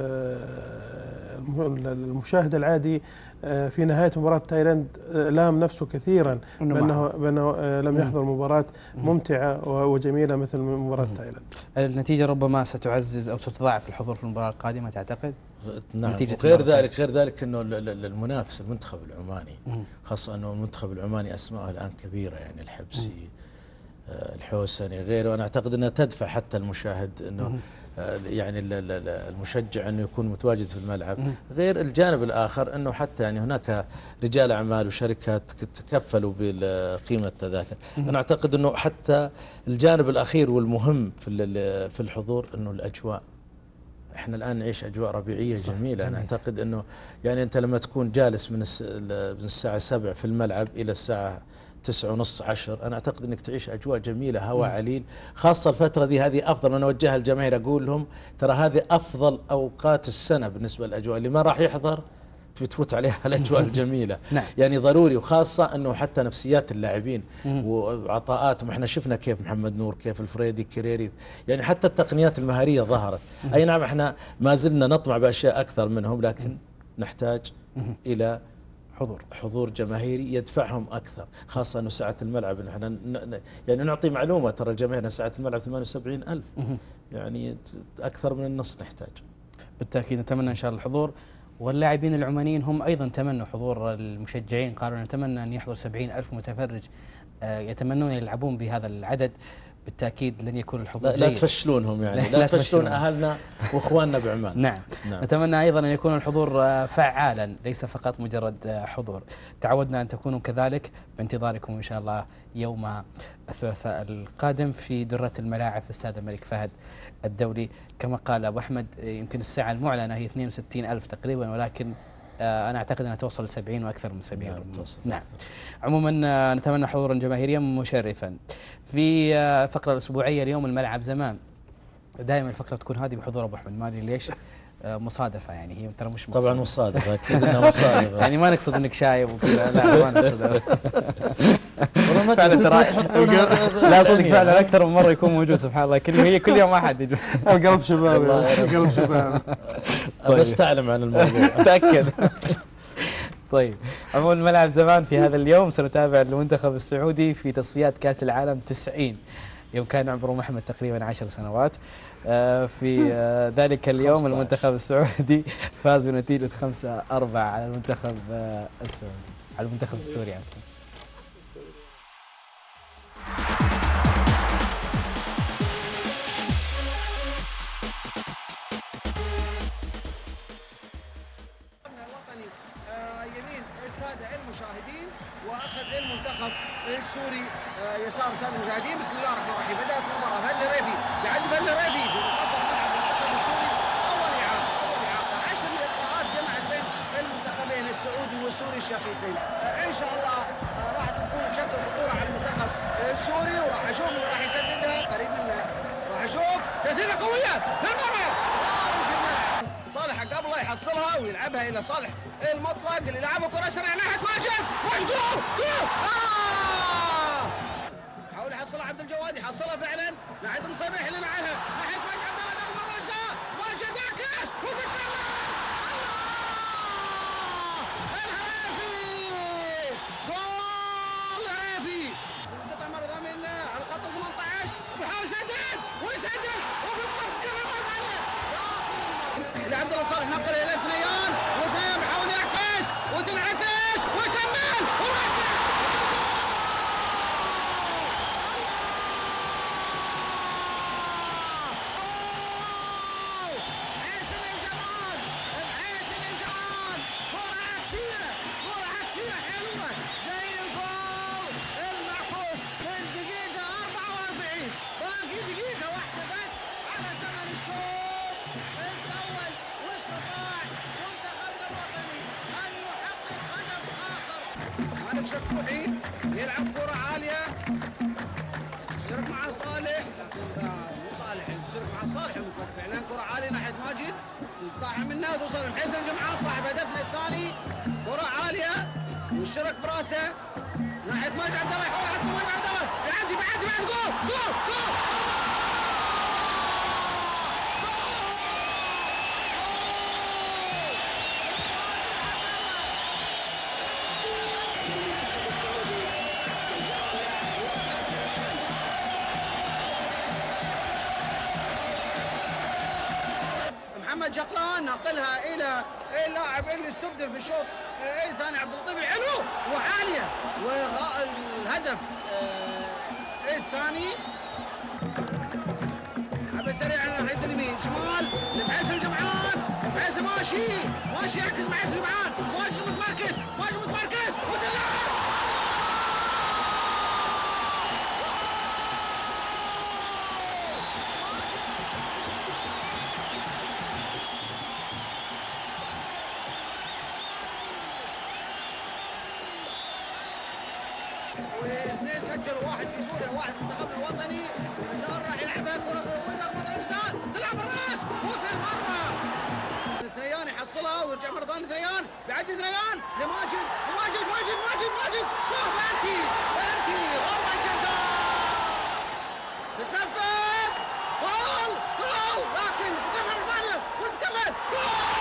المشاهد العادي في نهاية مباراة تايلاند لام نفسه كثيرا بأنه لم يحضر مباراة ممتعة وجميلة مثل مباراة تايلاند. النتيجة ربما ستعزز أو ستضاعف الحضور في المباراة القادمة تعتقد؟ نعم. غير ذلك انه المنافس المنتخب العماني، خاصة انه المنتخب العماني اسماءه الان كبيرة، يعني الحبسي، الحوسني، غيره. انا اعتقد انها تدفع حتى المشاهد انه يعني المشجع انه يكون متواجد في الملعب. غير الجانب الاخر انه حتى يعني هناك رجال اعمال وشركات تكفلوا بقيمه التذاكر. انا اعتقد انه حتى الجانب الاخير والمهم في الحضور انه الاجواء. احنا الان نعيش اجواء ربيعيه جميله. انا اعتقد انه يعني انت لما تكون جالس من الساعه 7 في الملعب الى الساعه 9:30 10، انا اعتقد انك تعيش اجواء جميله، هواء عليل، خاصه الفتره دي. هذه افضل. انا اوجهها للجماهير اقول لهم ترى هذه افضل اوقات السنه بالنسبه للاجواء. اللي ما راح يحضر تفوت عليها الاجواء الجميله. نعم. يعني ضروري، وخاصه انه حتى نفسيات اللاعبين وعطاءاتهم. احنا شفنا كيف محمد نور، كيف الفريدي كريري، يعني حتى التقنيات المهاريه ظهرت. اي نعم احنا ما زلنا نطمع باشياء اكثر منهم، لكن نحتاج الى حضور جماهيري يدفعهم اكثر، خاصه انه سعه الملعب. احنا يعني نعطي معلومه، ترى الجماهير سعه الملعب 78,000، يعني اكثر من النص نحتاج. بالتاكيد نتمنى ان شاء الله الحضور. واللاعبين العمانيين هم ايضا تمنوا حضور المشجعين، قالوا نتمنى ان يحضر 70,000 متفرج، يتمنون يلعبون بهذا العدد. بالتاكيد لن يكون الحضور لا تفشلونهم، يعني لا تفشلون اهلنا واخواننا بعمان. نعم. نتمنى ايضا ان يكون الحضور فعالا، ليس فقط مجرد حضور. تعودنا ان تكونوا كذلك، بانتظاركم ان شاء الله يوم الثلاثاء القادم في درة الملاعب في استاد الملك فهد الدولي. كما قال ابو احمد، يمكن الساعه المعلنه هي 62,000 تقريبا، ولكن أنا أعتقد أنها توصل 70 وأكثر من 70. نعم. عموما نتمنى حضورا جماهيريا مشرفا. في الفقرة الأسبوعية اليوم الملعب زمان، دائما الفقرة تكون هذه بحضور أبو أحمد، ما أدري ليش، مصادفة يعني، هي ترى مش طبعا مصادفة، أكيد أنها مصادفة. يعني ما نقصد أنك شايب وكذا، لا ما نقصد. فعلا ترى لا صدق، فعلا أكثر من مرة يكون موجود سبحان الله، هي كل يوم واحد يجي. القلب شباب، القلب شباب. بس تعلم عن الموضوع. تأكد. طيب، عموما الملعب زمان في هذا اليوم سنتابع المنتخب السعودي في تصفيات كأس العالم 90، يوم كان عمره محمد تقريبا 10 سنوات. في ذلك اليوم 15. المنتخب السعودي فاز بنتيجة 5-4 على المنتخب السعودي، على المنتخب السوري عفوا. المشاهدين واخذ المنتخب السوري يسار سادة المشاهدين. بسم الله الرحمن الرحيم. بدات المباراه، فهد الريفي يعدي، فهد الريفي في منتصف ملعب المنتخب السوري. اول اعاقه 10 لقاءات جمعت بين المنتخبين السعودي والسوري الشقيقين. ان شاء الله راح تكون تشكل خطوره على المنتخب السوري، وراح اشوف اللي راح يسددها قريب منه. راح اشوف تسديده قويه في المرمى، صالح قبل يحصلها ويلعبها الى صالح المطلق اللي لعبها كره سريعه ناحيه ماجد، جول جول. حاول يحصلها عبد الجواد، يحصلها فعلا ناحيه المصابيح اللي عنها ناحيه ماجد عبد الله ضربه رجله، ماجد باكس وتتسلل. الهريفي جول الهريفي، قطع مره ثانيه على خط 18 ويحاول يسدد ويسدد وفي القبض كمان مره ثانيه لعبد الله صالح، نقل الى اثنين وثنين، بيحاول يعكس وتنعكس ويكمل وراسه. مبارك شكوحي يلعب كرة عالية، شارك مع صالح لكن مو صالح، شارك مع صالح المطلق فعلا. كرة عالية ناحية ماجد تقطعها منها توصل لمحسن جمعان صاحب هدفنا الثاني. كرة عالية والشرك براسه ناحية ماجد عبد الله، يحاول حسن ماجد عبد الله يعدي بعد جول جول جول. محمد جقلان نقلها الى اللاعب اللي استبدل في الشوط الثاني عبد اللطيف العلو وعاليه، والهدف الثاني لعبه سريعه على ناحيه اليمين شمال لمحسن جمعان. محسن ماشي يعكس مع محسن جمعان، ماشي متمركز وتلعب. واثنين سجل، واحد في سوريا واحد في منتخبنا الوطني. ونزار راح يلعبها كرة طويلة تلعب الراس وفي المرمى. ثريان يحصلها ويرجع مرة ثانية ثريان، بيعدي ثريان لماجد جول بلنتي ضربة جزاء تتنفذ جول لكن تكمل مرة ثانية وتكمل جول.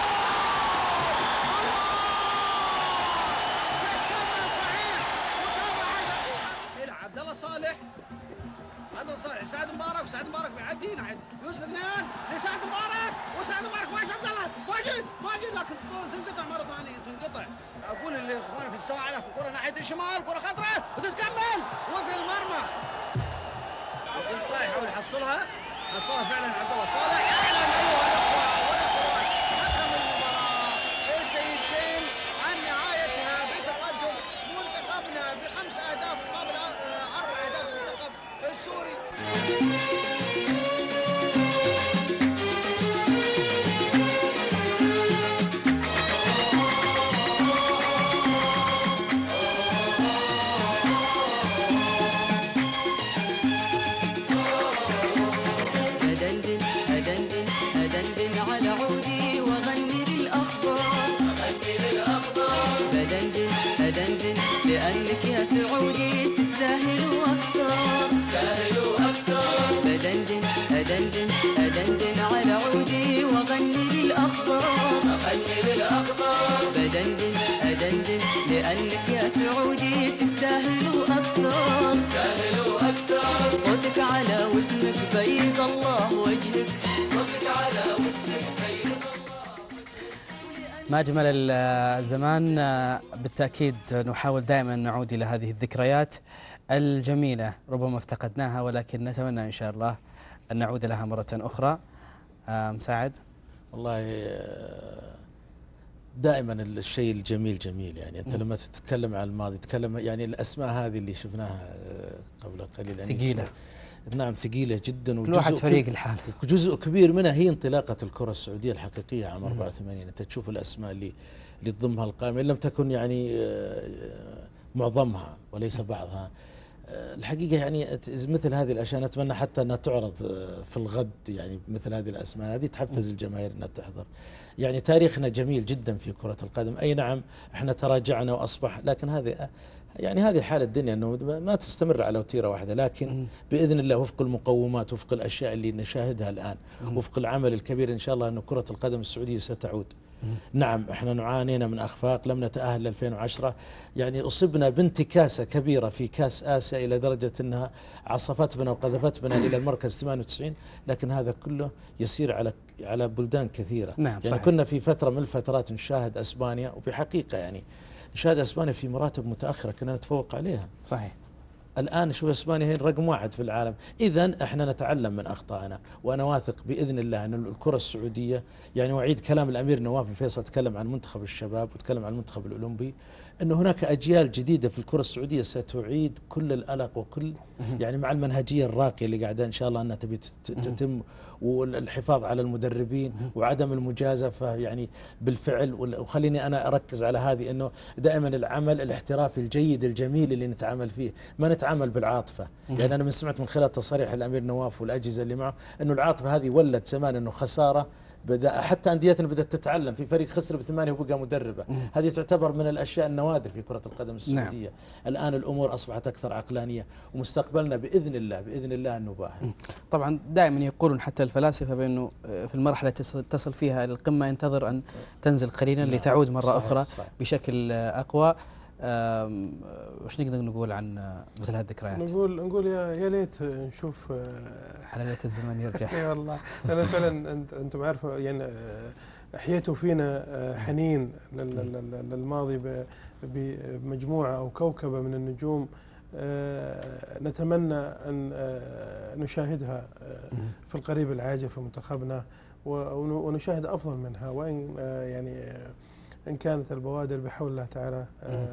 عبد الله صالح سعد مبارك بيعدي ناحيه يوسف اثنين لسعد مبارك، وسعد مبارك ماشي عبد الله ماجد لكن تنقطع مره ثانيه تنقطع. اقول للاخوان في الساعه لكن كره ناحيه الشمال، كره خطره وتتكمل وفي المرمى. القنطاي يحاول يحصلها فعلا عبد الله صالح. يعلن ايها الاخوه والاخوات حكم المباراه السيد شين عن نهايتها بتقدم منتخبنا ب5 اهداف مقابل 4 اهداف المنتخب السوري. أدندن على عودي وأغني للأخضر أدندن لأنك يا سعودي تستاهلوا أكثر بدندن على عودي وأغني للأخضر أدندن لأنك يا سعودي تستاهلوا أكثر صوتك على واسمك بيض الله وجهك صوتك على واسمك بيض الله. ما أجمل الزمان. بالتأكيد نحاول دائما نعود إلى هذه الذكريات الجميلة، ربما افتقدناها ولكن نتمنى إن شاء الله أن نعود لها مرة أخرى. مساعد؟ والله دائما الشيء الجميل جميل، يعني أنت لما تتكلم عن الماضي تتكلم يعني الأسماء هذه اللي شفناها قبل قليل يعني ثقيلة. نعم ثقيلة جدا، كل واحد فريق الحال. جزء كبير منها هي انطلاقة الكرة السعودية الحقيقية عام 84. أنت تشوف الأسماء اللي تضمها القائمة إن لم تكن يعني معظمها وليس بعضها. الحقيقة يعني مثل هذه الأشياء نتمنى حتى أنها تعرض في الغد، يعني مثل هذه الأسماء هذه تحفز الجماهير أنها تحضر. يعني تاريخنا جميل جدا في كرة القدم، أي نعم احنا تراجعنا وأصبح، لكن هذه حال الدنيا أنه ما تستمر على وتيرة واحدة، لكن بإذن الله وفق المقومات وفق الأشياء اللي نشاهدها الآن وفق العمل الكبير إن شاء الله أن كرة القدم السعودية ستعود. نعم احنا نعانينا من أخفاق، لم نتأهل ل 2010، يعني أصبنا بانتكاسة كبيرة في كاس آسيا إلى درجة أنها عصفت بنا وقذفت بنا إلى المركز 98، لكن هذا كله يسير على بلدان كثيرة. نعم يعني صحيح. كنا في فترة من الفترات نشاهد أسبانيا، وبحقيقة يعني نشاهد أسبانيا في مراتب متأخرة كنا نتفوق عليها. صحيح. الآن شوف اسبانيا هي رقم 1 في العالم. إذا احنا نتعلم من أخطائنا، وأنا واثق بإذن الله أن الكرة السعودية، يعني وأعيد كلام الأمير نواف بن فيصل، تكلم عن منتخب الشباب وتكلم عن المنتخب الأولمبي، أنه هناك أجيال جديدة في الكرة السعودية ستعيد كل الألق وكل يعني مع المنهجية الراقية اللي قاعدة إن شاء الله أنها تبي تتم، والحفاظ على المدربين وعدم المجازفة يعني بالفعل. وخليني أنا أركز على هذه، أنه دائما العمل الاحترافي الجيد الجميل اللي نتعامل فيه، ما نتعامل بالعاطفة. يعني أنا سمعت من خلال تصريح الأمير نواف والأجهزة اللي معه أنه العاطفة هذه ولت زمان أنه خسارة، بدأ حتى أنديتنا بدأت تتعلم، في فريق خسر ب8 وبقى مدربه. هذه تعتبر من الأشياء النوادر في كرة القدم السعودية. الآن الأمور أصبحت أكثر عقلانية، ومستقبلنا بإذن الله أنه باهر. طبعا دائما يقولون حتى الفلاسفة بأنه في المرحلة تصل فيها إلى القمة ينتظر أن تنزل قليلا لتعود مرة أخرى بشكل أقوى. وش نقدر نقول عن مثل هذه الذكريات؟ نقول يا ليت نشوف على ليت الزمان يرجع. اي والله، لأن فعلا انتم عارفوا يعني احييتوا فينا حنين للماضي بمجموعة أو كوكبة من النجوم نتمنى أن نشاهدها في القريب العاجل في منتخبنا، ونشاهد أفضل منها، وإن يعني إن كانت البوادر بحول الله تعالى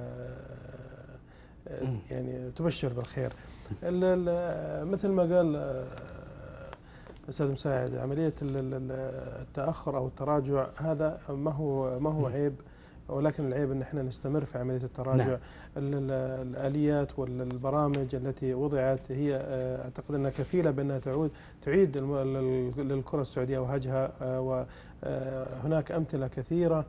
يعني تبشر بالخير. مثل ما قال الأستاذ مساعد، عملية التأخر أو التراجع هذا ما هو عيب، ولكن العيب أن احنا نستمر في عملية التراجع. نعم. الآليات والبرامج التي وضعت هي أعتقد أنها كفيلة بأنها تعيد للكرة السعودية وهجها، وهناك أمثلة كثيرة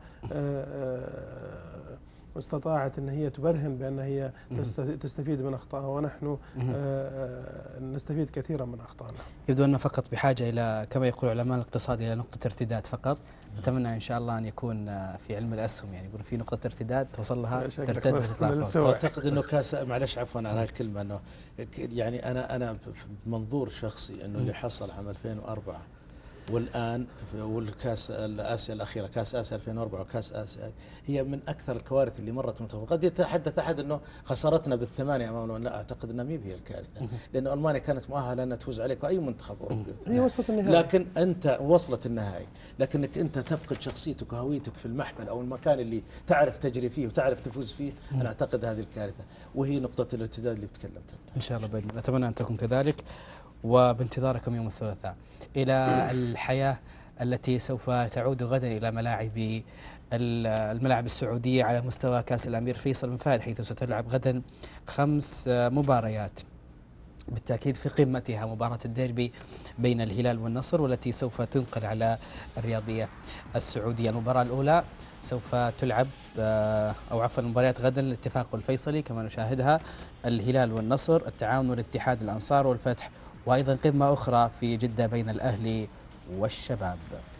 واستطاعت أن هي تبرهن بأن هي تستفيد من أخطائها، ونحن نستفيد كثيرا من أخطائنا. يبدو أننا فقط بحاجة إلى كما يقول علماء الاقتصاد إلى نقطة ارتداد فقط. أتمنى إن شاء الله أن يكون في علم الأسهم يعني يقول في نقطة ارتداد توصل لها ترتد وتطلع. أعتقد أنه كاس، معلش عفوا على هالكلمة، أنه يعني أنا بمنظور شخصي أنه اللي حصل عام 2004 والآن والكاس آسيا الأخيرة، كاس آسيا 2004 وكاس آسيا، هي من أكثر الكوارث اللي مرت منتخب. قد يتحدث أحد أنه خسارتنا ب8 أمام ألمانيا، لا أعتقد أنها مي هي الكارثة، لأن ألمانيا كانت مؤهلة أن تفوز عليك أي منتخب أوروبي. هي وصلت النهائي، لكن أنت وصلت النهائي، لكنك أنت تفقد شخصيتك وهويتك في المحفل أو المكان اللي تعرف تجري فيه وتعرف تفوز فيه. أنا أعتقد هذه الكارثة، وهي نقطة الارتداد اللي تكلمت عنها. إن شاء الله بإذن الله، أتمنى أن تكون كذلك، وبانتظاركم يوم الثلاثاء إلى الحياة التي سوف تعود غدا إلى الملاعب السعودية على مستوى كأس الأمير فيصل بن فهد، حيث ستلعب غدا 5 مباريات بالتأكيد في قمتها مباراة الديربي بين الهلال والنصر، والتي سوف تنقل على الرياضية السعودية. المباراة الأولى سوف تلعب أو عفوا المباريات غدا الاتفاق والفيصلي كما نشاهدها، الهلال والنصر، التعاون والاتحاد، الأنصار والفتح، وأيضا قمة أخرى في جدة بين الأهلي والشباب.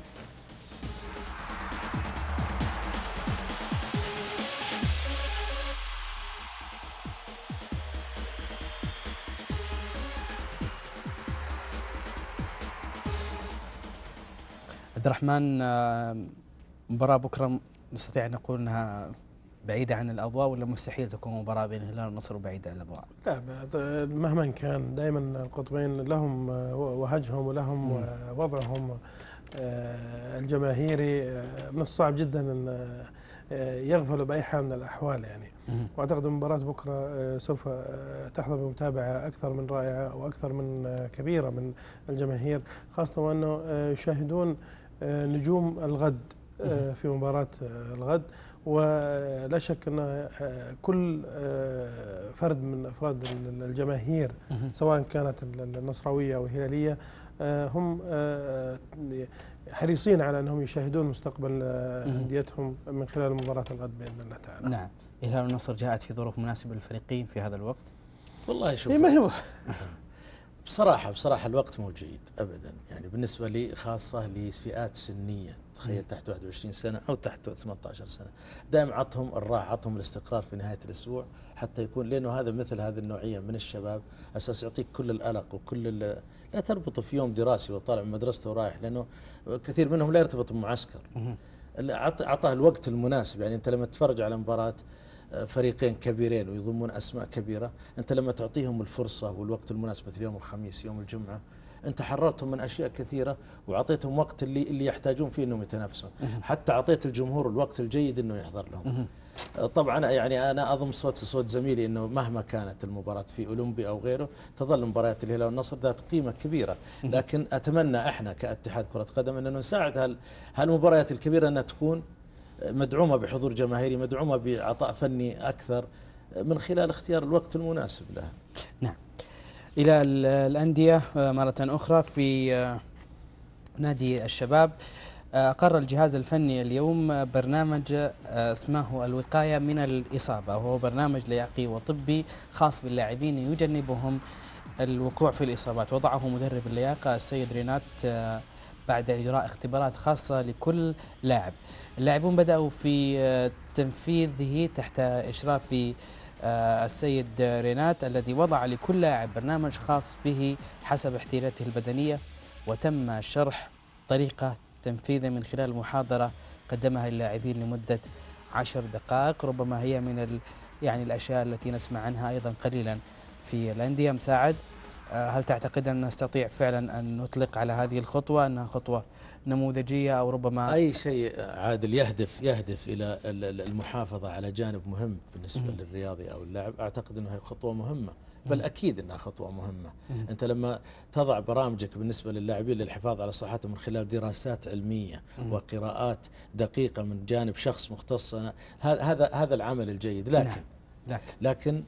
عبد الرحمن، مباراة بكرة نستطيع أن نقول أنها بعيدة عن الأضواء، ولا مستحيل تكون مباراة بين الهلال والنصر وبعيدة عن الأضواء؟ لا، مهما كان دائما القطبين لهم وهجهم ولهم وضعهم الجماهيري. من الصعب جدا أن يغفلوا بأي حال من الأحوال يعني. وأعتقد مباراة بكرة سوف تحظى بمتابعة أكثر من رائعة وأكثر من كبيرة من الجماهير، خاصة وأنه يشاهدون نجوم الغد في مباراة الغد. ولا شك أن كل فرد من أفراد الجماهير سواء كانت النصراوية أو الهلالية هم حريصين على أنهم يشاهدون مستقبل أنديتهم من خلال مباراة الغد بإذن الله تعالى. نعم. الهلال والنصر جاءت في ظروف مناسبة للفريقين في هذا الوقت؟ والله شوف، بصراحة الوقت مو جيد أبدا، يعني بالنسبة لي خاصة لفئات سنية، تخيل تحت 21 سنة أو تحت 18 سنة، دائما عطهم الراحة، عطهم الاستقرار في نهاية الأسبوع حتى يكون، لأنه هذا مثل هذه النوعية من الشباب أساس يعطيك كل القلق وكل لا تربطه في يوم دراسي وطالع من مدرسته ورايح، لأنه كثير منهم لا يرتبط بمعسكر. أعطاه الوقت المناسب، يعني أنت لما تتفرج على مباراة فريقين كبيرين ويضمون أسماء كبيرة، أنت لما تعطيهم الفرصة والوقت المناسب مثل يوم الخميس يوم الجمعة، أنت حررتهم من أشياء كثيرة وأعطيتهم وقت اللي يحتاجون فيه أنهم يتنافسون، حتى أعطيت الجمهور الوقت الجيد أنه يحضر لهم. طبعا يعني أنا أضم صوت زميلي أنه مهما كانت المباراة في أولمبي أو غيره تظل مباريات الهلال والنصر ذات قيمة كبيرة، لكن أتمنى إحنا كاتحاد كرة قدم أننا نساعد هالمباريات الكبيرة أنها تكون مدعومة بحضور جماهيري، مدعومة بعطاء فني أكثر من خلال اختيار الوقت المناسب لها. نعم. إلى الأندية مرة أخرى، في نادي الشباب أقر الجهاز الفني اليوم برنامج اسمه الوقاية من الإصابة، وهو برنامج لياقي وطبي خاص باللاعبين يجنبهم الوقوع في الإصابات. وضعه مدرب اللياقة السيد رينات بعد إجراء اختبارات خاصة لكل لاعب. اللاعبون بدأوا في تنفيذه تحت إشراف السيد رينات الذي وضع لكل لاعب برنامج خاص به حسب احتياجاته البدنية، وتم شرح طريقة تنفيذه من خلال محاضرة قدمها للاعبين لمدة 10 دقائق. ربما هي من يعني الأشياء التي نسمع عنها أيضا قليلا في الأندية. مساعد، هل تعتقد أن نستطيع فعلا أن نطلق على هذه الخطوة أنها خطوة نموذجية، أو ربما أي شيء عادل يهدف إلى المحافظة على جانب مهم بالنسبة للرياضي أو اللاعب، أعتقد أنها خطوة مهمة، بل أكيد أنها خطوة مهمة. أنت لما تضع برامجك بالنسبة للاعبين للحفاظ على صحتهم من خلال دراسات علمية وقراءات دقيقة من جانب شخص مختص، هذا العمل الجيد. لكن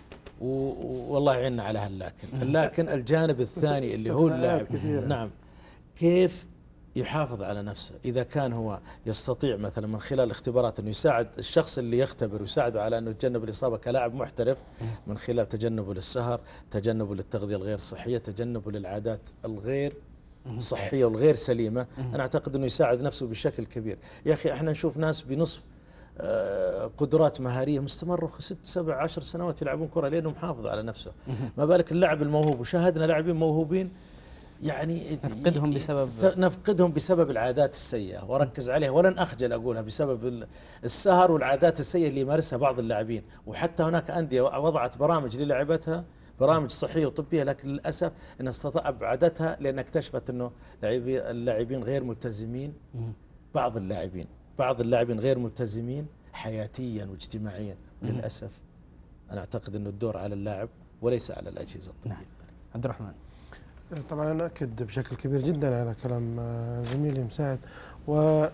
والله يعيننا على لكن الجانب الثاني اللي هو اللاعب، نعم، كيف يحافظ على نفسه. إذا كان هو يستطيع مثلا من خلال الاختبارات أنه يساعد الشخص اللي يختبر ويساعده على أنه يتجنب الإصابة كلاعب محترف من خلال تجنبه للسهر، تجنبه للتغذية الغير صحية، تجنبه للعادات الغير صحية والغير سليمة، أنا أعتقد أنه يساعد نفسه بشكل كبير. يا أخي احنا نشوف ناس بنصف قدرات مهارية مستمروا 6 7 10 سنوات يلعبون كرة لأنه محافظ على نفسه، ما بالك اللاعب الموهوب. وشاهدنا لاعبين موهوبين يعني نفقدهم بسبب العادات السيئة، وركز عليها ولن أخجل أقولها، بسبب السهر والعادات السيئة اللي يمارسها بعض اللاعبين. وحتى هناك أندية وضعت برامج للعبتها، برامج صحية وطبية، لكن للأسف أنها استطاع بعدتها لأن اكتشفت أنه اللاعبين غير ملتزمين. بعض اللاعبين غير ملتزمين حياتيا واجتماعيا، وللأسف أنا أعتقد أنه الدور على اللاعب وليس على الأجهزة الطبية. عبد الرحمن. طبعا أنا أكد بشكل كبير جدا على كلام زميلي مساعد، و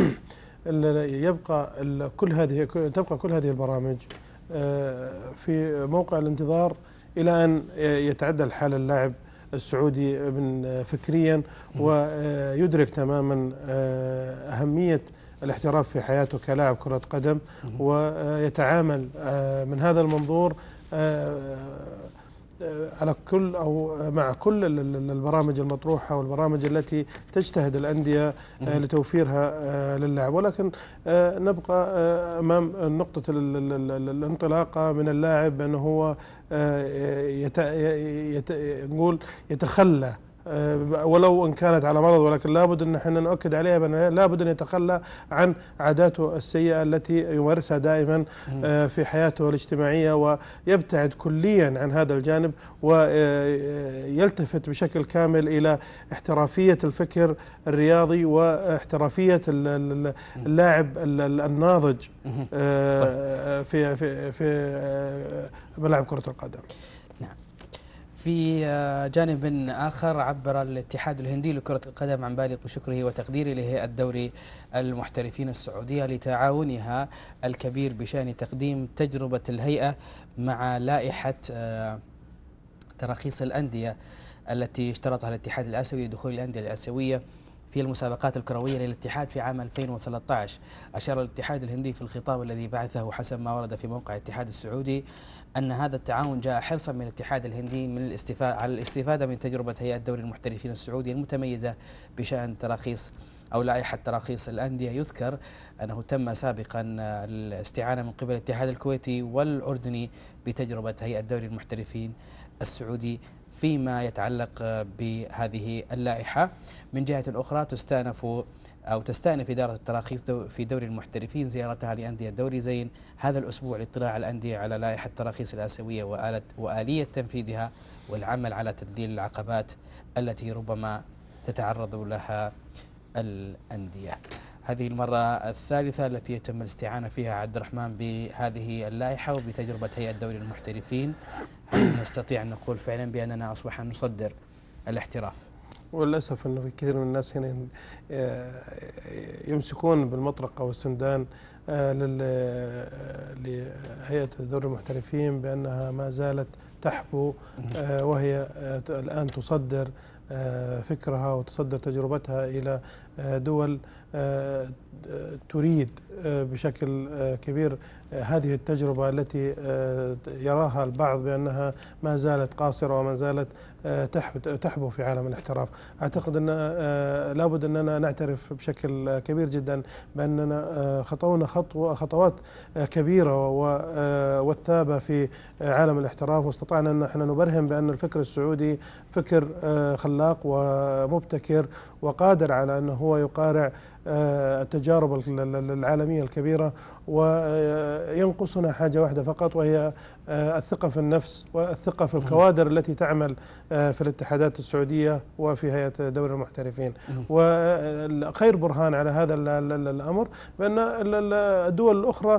يبقى كل هذه البرامج في موقع الانتظار إلى أن يتعدل حال اللاعب السعودي من فكريا ويدرك تماما أهمية الاحتراف في حياته كلاعب كرة قدم، ويتعامل من هذا المنظور على كل أو مع كل البرامج المطروحة والبرامج التي تجتهد الأندية لتوفيرها للاعب. ولكن نبقى أمام نقطة الانطلاقة من اللاعب أنه هو نقول يتخلى ولو إن كانت على مرض، ولكن لابد أن احنا نؤكد عليها بأن لابد أن يتخلى عن عاداته السيئة التي يمارسها دائما في حياته الاجتماعية، ويبتعد كليا عن هذا الجانب ويلتفت بشكل كامل إلى احترافية الفكر الرياضي واحترافية اللاعب الناضج في ملاعب كرة القدم. في جانب آخر، عبر الاتحاد الهندي لكرة القدم عن بالغ شكره وتقديره لهيئة الدوري المحترفين السعودية لتعاونها الكبير بشأن تقديم تجربة الهيئة مع لائحة تراخيص الأندية التي اشترطها الاتحاد الآسيوي لدخول الأندية الآسيوية في المسابقات الكروية للاتحاد في عام 2013. أشار الاتحاد الهندي في الخطاب الذي بعثه حسب ما ورد في موقع الاتحاد السعودي أن هذا التعاون جاء حرصا من الاتحاد الهندي على الاستفادة من تجربة هيئة دوري المحترفين السعودي المتميزة بشأن تراخيص أو لائحة تراخيص الأندية. يذكر أنه تم سابقا الاستعانة من قبل الاتحاد الكويتي والأردني بتجربة هيئة دوري المحترفين السعودي فيما يتعلق بهذه اللائحة. من جهة أخرى تستأنف أو تستأنف إدارة التراخيص في دوري المحترفين زيارتها لأندية دوري زين هذا الأسبوع لاطلاع على الأندية على لائحة التراخيص الآسيوية وآلية تنفيذها والعمل على تذليل العقبات التي ربما تتعرض لها الأندية. هذه المرة الثالثة التي يتم الاستعانة فيها عبد الرحمن بهذه اللائحة وبتجربة هيئة دوري المحترفين. هل نستطيع أن نقول فعلا بأننا أصبحنا نصدر الاحتراف؟ وللأسف أنه في كثير من الناس هنا يمسكون بالمطرقة والسندان لهيئة دوري المحترفين بأنها ما زالت تحبو وهي الآن تصدر فكرها وتصدر تجربتها إلى دول تريد بشكل كبير هذه التجربة التي يراها البعض بأنها ما زالت قاصرة وما زالت تحبو في عالم الاحتراف. أعتقد أن لابد أننا نعترف بشكل كبير جدا بأننا خطونا خطوات كبيرة وثابة في عالم الاحتراف، واستطعنا أن احنا نبرهن بأن الفكر السعودي فكر خلاق ومبتكر وقادر على أنه هو يقارع التجارب العالمية الكبيرة، وينقصنا حاجة واحدة فقط وهي الثقة في النفس والثقة في الكوادر التي تعمل في الاتحادات السعودية وفي هيئة دوري المحترفين. وخير برهان على هذا الأمر بأن الدول الأخرى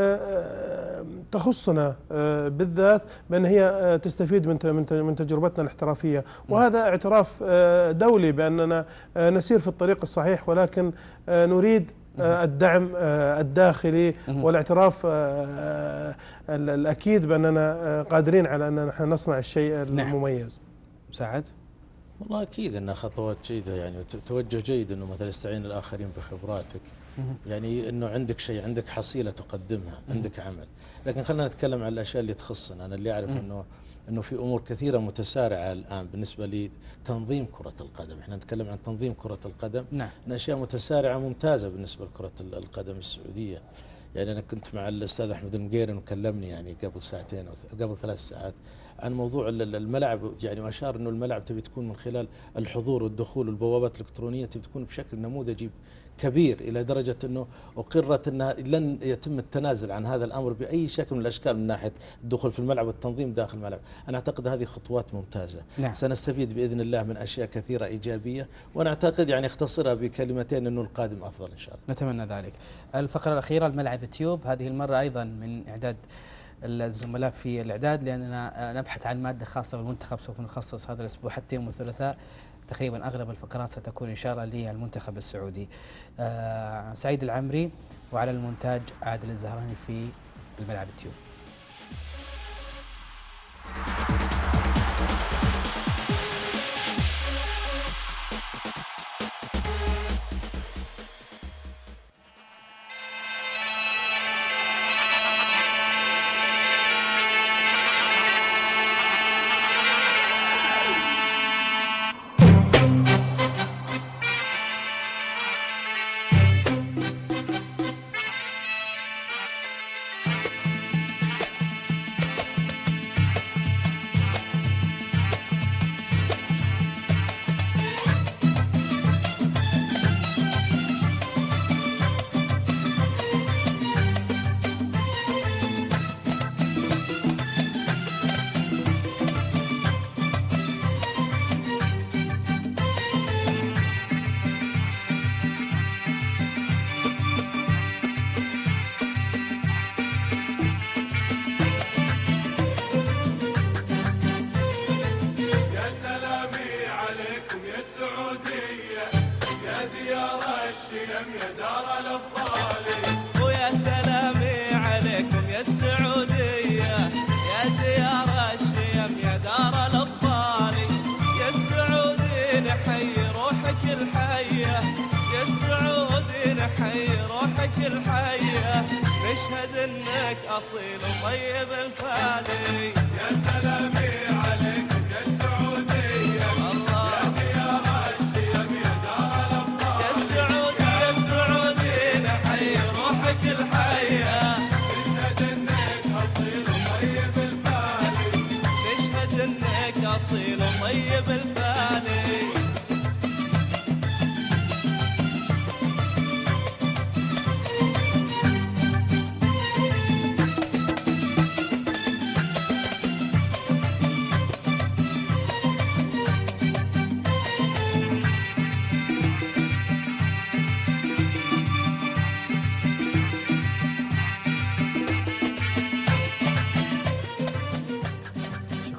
تخصنا بالذات بأن هي تستفيد من تجربتنا الاحترافية، وهذا اعتراف دولي بأننا نسير في الطريق الصحيح، ولكن نريد الدعم الداخلي والاعتراف الأكيد بأننا قادرين على أن نحن نصنع الشيء المميز. سعد؟ والله أكيد أنها خطوات جيدة، يعني توجه جيد أنه مثلا استعين الآخرين بخبراتك، يعني أنه عندك شيء، عندك حصيلة تقدمها، عندك عمل. لكن خلينا نتكلم عن الأشياء اللي تخصنا. أنا اللي أعرف أنه في أمور كثيرة متسارعة الآن بالنسبة لتنظيم كرة القدم. إحنا نتكلم عن تنظيم كرة القدم، أشياء متسارعة ممتازة بالنسبة لكرة القدم السعودية. يعني أنا كنت مع الأستاذ أحمد المقيرن وكلمني يعني قبل ساعتين أو قبل 3 ساعات عن موضوع الملعب، يعني وأشار أنه الملعب تبي تكون من خلال الحضور والدخول والبوابات الإلكترونية تبي تكون بشكل نموذجي كبير، إلى درجة أنه أقرت أنها لن يتم التنازل عن هذا الأمر بأي شكل من الأشكال من ناحية الدخول في الملعب والتنظيم داخل الملعب. أنا أعتقد هذه خطوات ممتازة. سنستفيد بإذن الله من أشياء كثيرة إيجابية، وأنا أعتقد يعني اختصرها بكلمتين أنه القادم أفضل إن شاء الله. نتمنى ذلك. الفقرة الأخيرة الملعب تيوب، هذه المرة أيضا من إعداد الزملاء في الإعداد، لأننا نبحث عن مادة خاصة والمنتخب سوف نخصص هذا الأسبوع حتى يوم الثلاثاء تقريبا أغلب الفقرات ستكون إن شاء الله للمنتخب السعودي. سعيد العمري، وعلى المونتاج عادل الزهراني في الملعب تيوب. نشهد انك اصيل وطيب الفالي. يا سلامي عليكم يا السعوديه، الله يا ديار الشيم يا دار الابطال. يا السعودي يا السعودي نحيي روحك الحيه. نشهد انك اصيل وطيب الفالي. نشهد انك اصيل وطيب الفالي.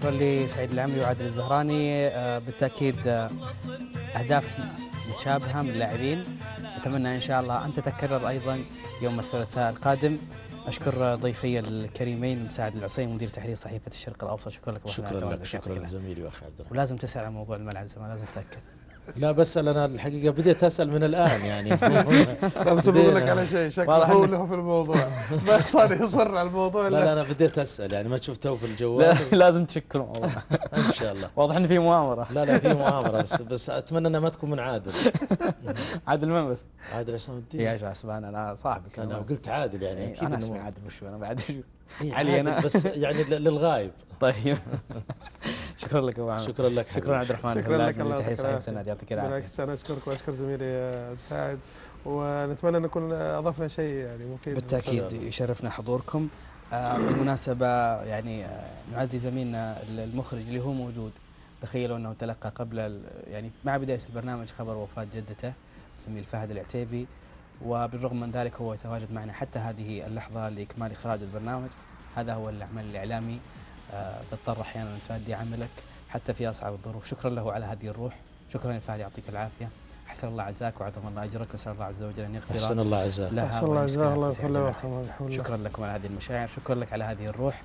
شكرا لسعيد العمري وعادل الزهراني. بالتاكيد اهداف متشابهه من اللاعبين، اتمنى ان شاء الله ان تتكرر ايضا يوم الثلاثاء القادم. اشكر ضيفي الكريمين مساعد العصيمي مدير تحرير صحيفه الشرق الاوسط. شكرا لك. شكرا لزميلي واخي عبد الرحمن. ولازم تسال عن موضوع الملعب زمان، لازم تتاكد. لا بسأل أنا الحقيقة، بديت أسأل من الآن يعني. لا بس بقول لك على شيء شكله هو له في الموضوع ما صار يصر على الموضوع. لا أنا بديت أسأل يعني، ما شفته في الجوال. لازم تشكر الموضوع. إن شاء الله. واضح إن في مؤامرة. لا في مؤامرة، بس أتمنى أنها ما تكون من عادل. عادل من بس؟ عادل عصام الدين. يا جماعة سبحان أنا صاحبك. أنا قلت عادل يعني أكيد. أنا اسمي عادل وشو أنا بعد شو؟ علي أنا بس يعني للغايب. طيب شكرا لك ابو عامر. شكرا لك. شكرا عبد الرحمن. شكرا لك. الله تحيه صحيح يعطيك سند، يعطيك العافيه. بالعكس انا اشكرك واشكر زميلي مساعد، ونتمنى ان نكون اضفنا شيء يعني مفيد. بالتاكيد يشرفنا حضوركم. بالمناسبه يعني نعزي زميلنا المخرج اللي هو موجود، تخيلوا انه تلقى قبل يعني مع بدايه البرنامج خبر وفاه جدته زميل فهد العتيبي، وبالرغم من ذلك هو يتواجد معنا حتى هذه اللحظه لاكمال اخراج البرنامج. هذا هو العمل الاعلامي، تضطر احيانا ان تؤدي عملك حتى في اصعب الظروف. شكرا له على هذه الروح. شكرا يا فهد، يعطيك العافيه. احسن الله عزاك وعظم الله اجرك، نسال الله عز وجل ان يغفر. احسن الله عزاك. احسن الله عزاك. الله يغفر له ويرحمه. شكرا لكم على هذه المشاعر، شكرا لك على هذه الروح.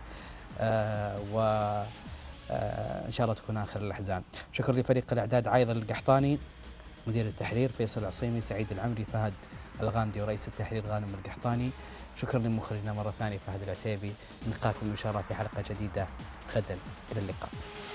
و ان شاء الله تكون اخر الاحزان. شكرا لفريق الاعداد عايض القحطاني، مدير التحرير فيصل العصيمي، سعيد العمري، فهد الغامدي، ورئيس التحرير غانم القحطاني. شكرا لمخرجنا مره ثانيه فهد العتيبي. نلقاكم ان شاء الله في حلقه جديده غدا. الى اللقاء.